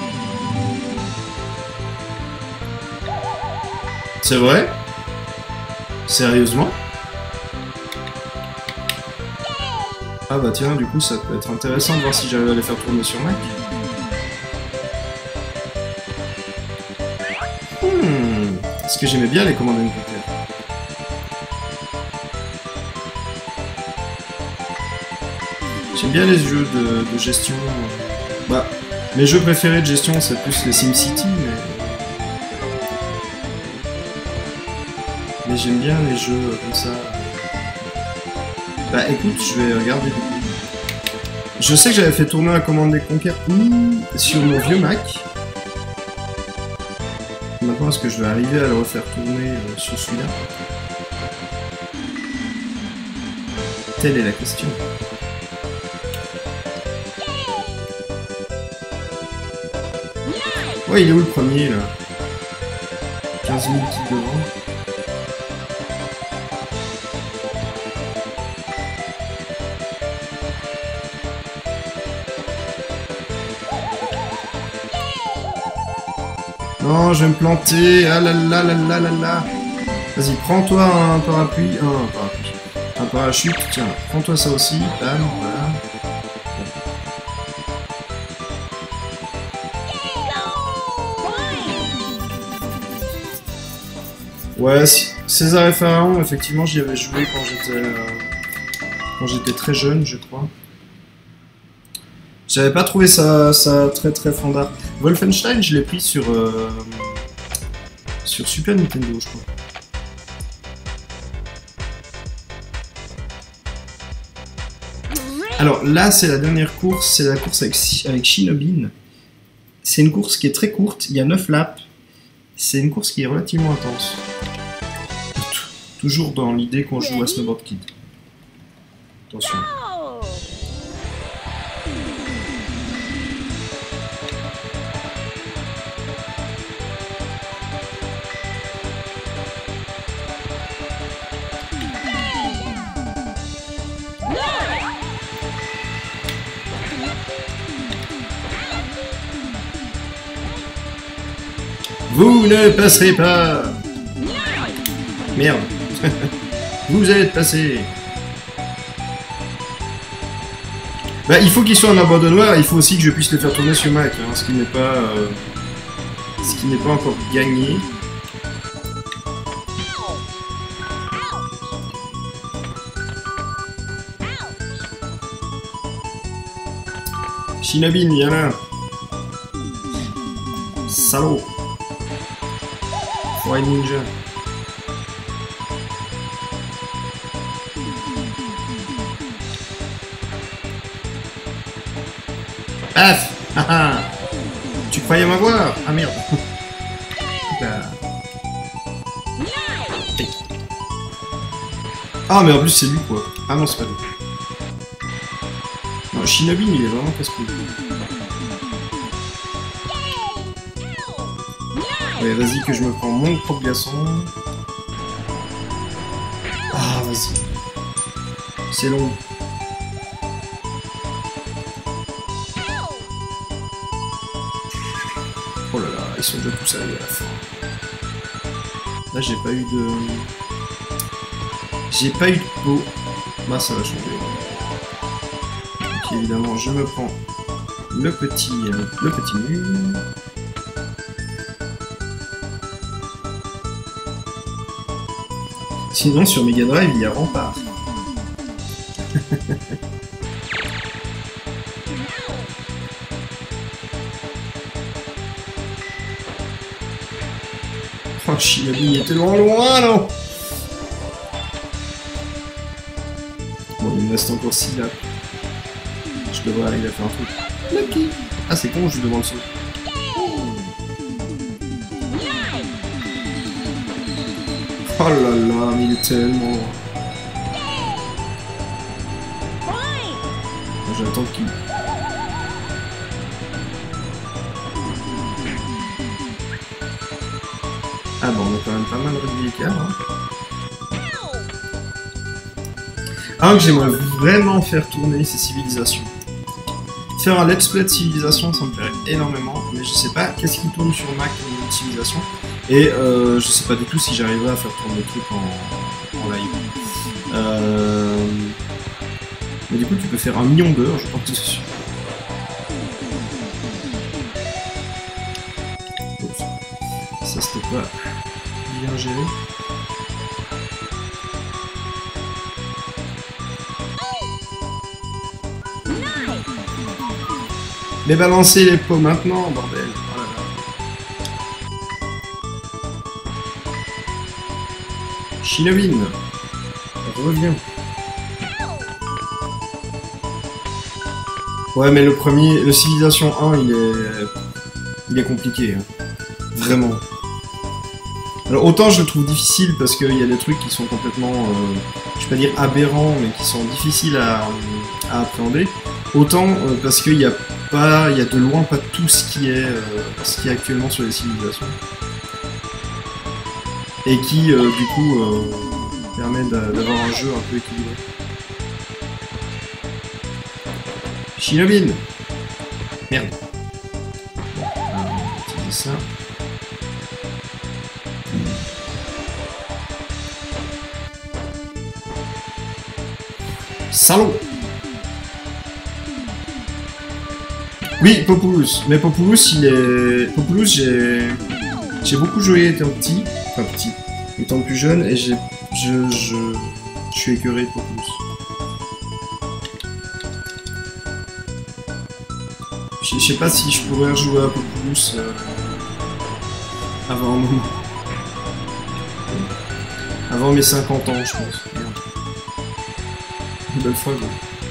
C'est vrai? Sérieusement? Ah bah tiens, du coup, ça peut être intéressant de voir si j'arrive à les faire tourner sur Mac. Hmm... Parce que j'aimais bien les commandes N P T. J'aime bien les jeux de, de gestion. Bah, mes jeux préférés de gestion, c'est plus les SimCity, mais... Mais j'aime bien les jeux comme ça. Bah écoute, je vais regarder du coup. Je sais que j'avais fait tourner la commande des Conquer sur mon vieux Mac. Maintenant, est-ce que je vais arriver à le refaire tourner euh, sur celui-là? Telle est la question. Ouais, il est où le premier là? quinze mille qui devant. Non, je vais me planter. Ah là là là là là là. Vas-y, prends-toi un parapluie. Un, un parapluie. Un parachute. Tiens, prends-toi ça aussi. Bam, voilà. Ouais, César et Pharaon, effectivement, j'y avais joué quand j'étais euh, quand j'étais très jeune, je crois. J'avais pas trouvé ça, ça très très fandard. Wolfenstein, je l'ai pris sur euh, sur Super Nintendo, je crois. Alors là, c'est la dernière course, c'est la course avec, avec Shinobin. C'est une course qui est très courte, il y a neuf laps. C'est une course qui est relativement intense. Toujours dans l'idée qu'on joue à Snowboard Kid. Attention. Vous ne passerez pas. Merde. Vous êtes passé. Bah, il faut qu'il soit en abandonnoir, il faut aussi que je puisse le faire tourner sur Mac, hein, ce qui n'est pas, euh, ce qui n'est pas encore gagné. Shinobin, viens là. Salaud. Foy Ninja. Paf. Haha. Tu croyais m'avoir? Ah merde. Là. Ah mais en plus c'est lui quoi. Ah non c'est pas lui. Non, Shinobi il est vraiment casse-couille. Allez vas-y que je me prends mon propre glaçon. Ah vas-y. C'est long. Oh là là, ils sont déjà tous arrivés à la fin. Là j'ai pas eu de... J'ai pas eu de peau. Bah ça va changer. Donc évidemment je me prends le petit, euh, le petit mur. Sinon sur Mega Drive il y a Rempart. Oh Shinobi il est tellement loin non. Bon il me reste encore six là. Je devrais arriver à faire un truc. Lucky. Ah c'est con je lui demande ça. Oh là là mais il est tellement... J'attends qu'il... Ah bon, on a quand même pas mal réduit l'écart. Hein. Un que j'aimerais vraiment faire tourner, c'est Civilisation. Faire un let's play de Civilisation, ça me plairait énormément, mais je sais pas qu'est-ce qui tourne sur Mac au niveau de Civilisation, et euh, je sais pas du tout si j'arriverai à faire tourner le truc en, en live. Euh... Mais du coup, tu peux faire un million d'heures, je pense dessus. Ça, c'était pas bien géré. Mais balancez les pots maintenant, bordel. Oh là là. Shinobin, reviens. Ouais, mais le premier, le Civilisation un, il est, il est compliqué, hein. Vraiment. Alors autant je le trouve difficile parce qu'il y a des trucs qui sont complètement, euh, je vais pas dire aberrants, mais qui sont difficiles à, à appréhender. Autant euh, parce qu'il y a pas, il y a de loin pas tout ce qui est, euh, ce qui est actuellement sur les civilisations, et qui euh, du coup euh, permet d'avoir un jeu un peu équilibré. Shinobin! Merde. Bon, on va utiliser ça. Salaud! Oui, Populous. Mais Populous, il est... Populous, j'ai... J'ai beaucoup joué étant petit. Enfin, petit. Étant plus jeune, et j'ai... Je... Je... Je suis écœuré de Populous. Je sais pas si je pourrais rejouer à Populous euh, avant un moment. Avant mes cinquante ans, je pense. Merde. Une belle fois, quoi.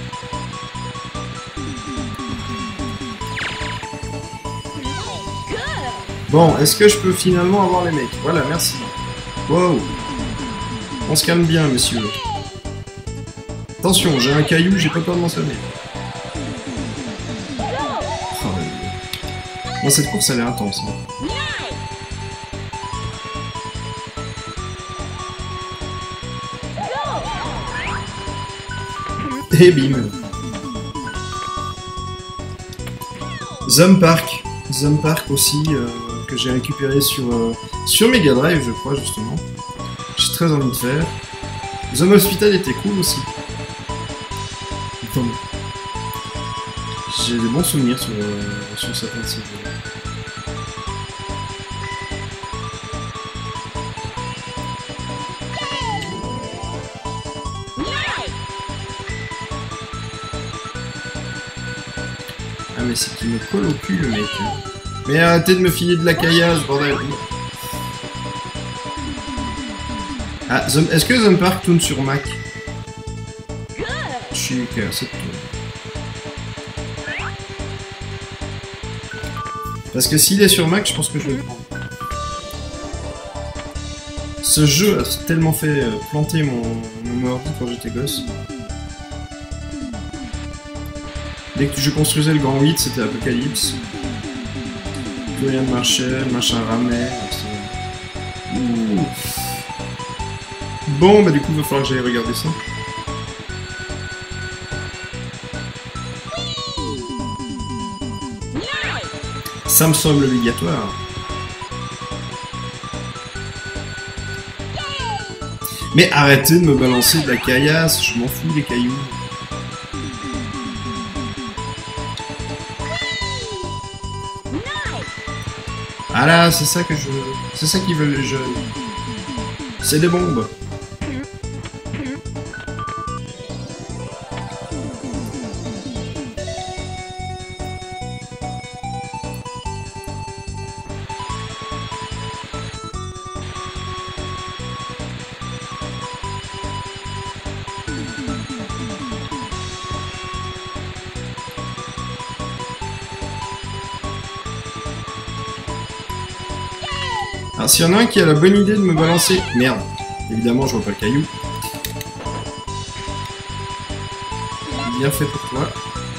Bon, est-ce que je peux finalement avoir les mecs? Voilà, merci. Wow. On se calme bien, messieurs. Attention, j'ai un caillou, j'ai pas peur de m'en servir. Bon, cette course elle est intense. Hein. Et bim. Zone Park. Zone Park aussi, euh, que j'ai récupéré sur, euh, sur Mega Drive, je crois, justement. J'ai très envie de faire. Zone Hospital était cool aussi. Attends. J'ai des bons souvenirs sur, euh, sur certains de ces jeux. Ah mais c'est qu'il me colle au cul le mec. Mais arrêtez de me filer de la caillasse, bordel. Ah, est-ce que Zone Park tourne sur Mac? Je suis cœur, c'est tout. Parce que s'il est sur Mac, je pense que je vais le prendre. Ce jeu a tellement fait planter mon, mon ordi quand j'étais gosse. Dès que je construisais le grand huit, c'était Apocalypse. Plus rien ne marchait, le machin ramait. Ouh. Bon, bah du coup, il va falloir que j'aille regarder ça. Ça me semble obligatoire. Mais arrêtez de me balancer de la caillasse, je m'en fous des cailloux. Ah là, c'est ça que je... C'est ça qu'ils veulent les jeunes. C'est des bombes. Alors s'il y en a un qui a la bonne idée de me balancer... Merde, évidemment je vois pas le caillou. Bien fait pour toi.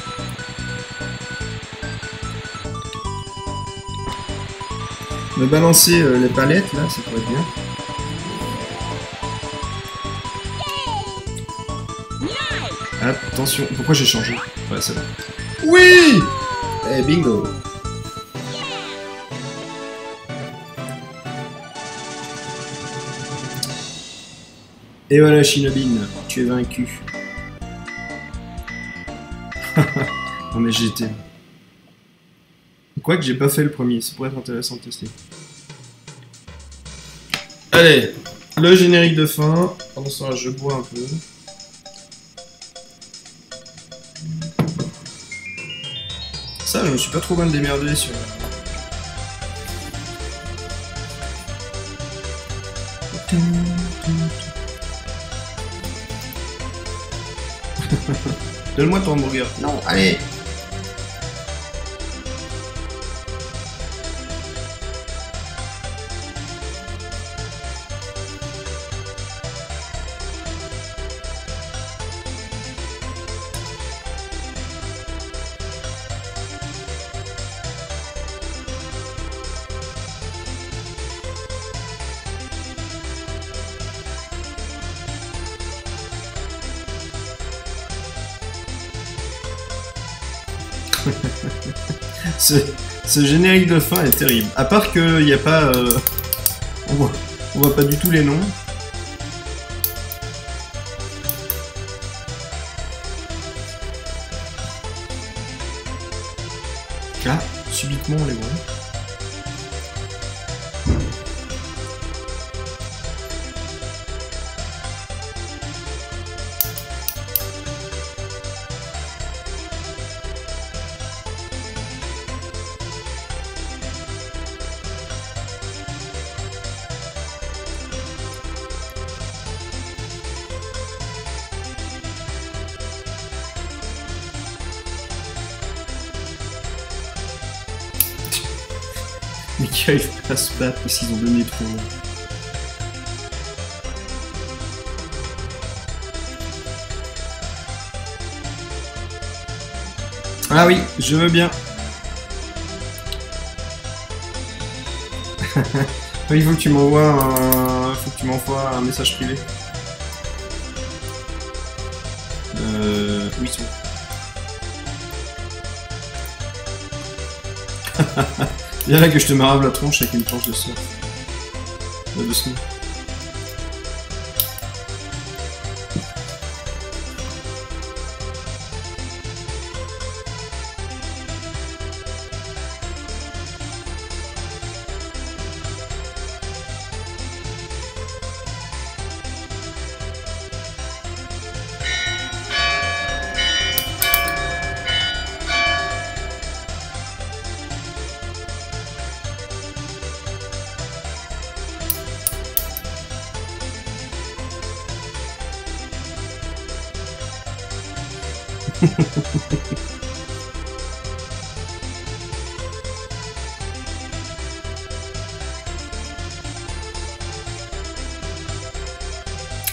Me balancer euh, les palettes là, ça pourrait être bien. Attention, pourquoi j'ai changé? Ouais, c'est bon. Oui! Eh, bingo! Et voilà, Shinobin, tu es vaincu. Non mais j'étais... Quoique j'ai pas fait le premier, ça pourrait être intéressant de tester. Allez, le générique de fin. Pendant ce temps-là, je bois un peu. Ça, je me suis pas trop mal démerdé sur... Donne-moi ton hamburger. Non, allez. ce, ce générique de fin est terrible. À part qu'il n'y a pas... Euh, on voit, on voit pas du tout les noms. Ah, subitement on les voit. Mais qui arrivent pas à se battre parce qu'ils ont donné trop. Ah oui, je veux bien. Il faut que tu m'envoies un... faut que tu m'envoies un message privé. Euh... Oui, c'est bon. Viens là que je te marave la tronche avec une planche de surf. Là, de snow.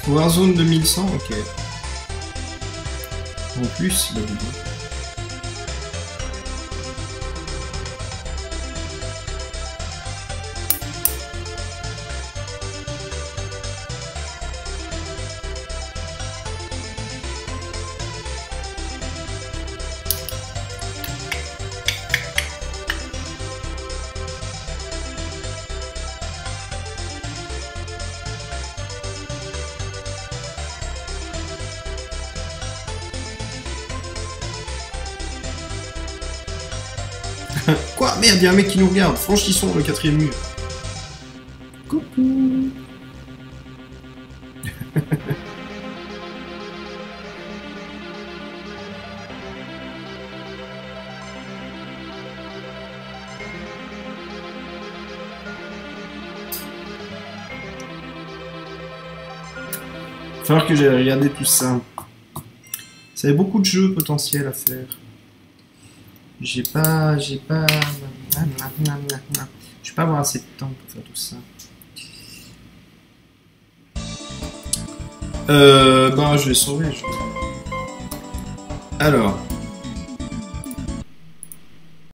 Warzone deux mille cent, ok. En plus, il a dit. Quoi? Merde, il y a un mec qui nous regarde. Franchissons le quatrième mur. Coucou. Il va falloir que j'aille regarder tout ça. Ça avait beaucoup de jeux potentiels à faire. J'ai pas... J'ai pas... Je vais pas avoir assez de temps pour faire tout ça. Euh... Ben, je vais sauver. Je... Alors...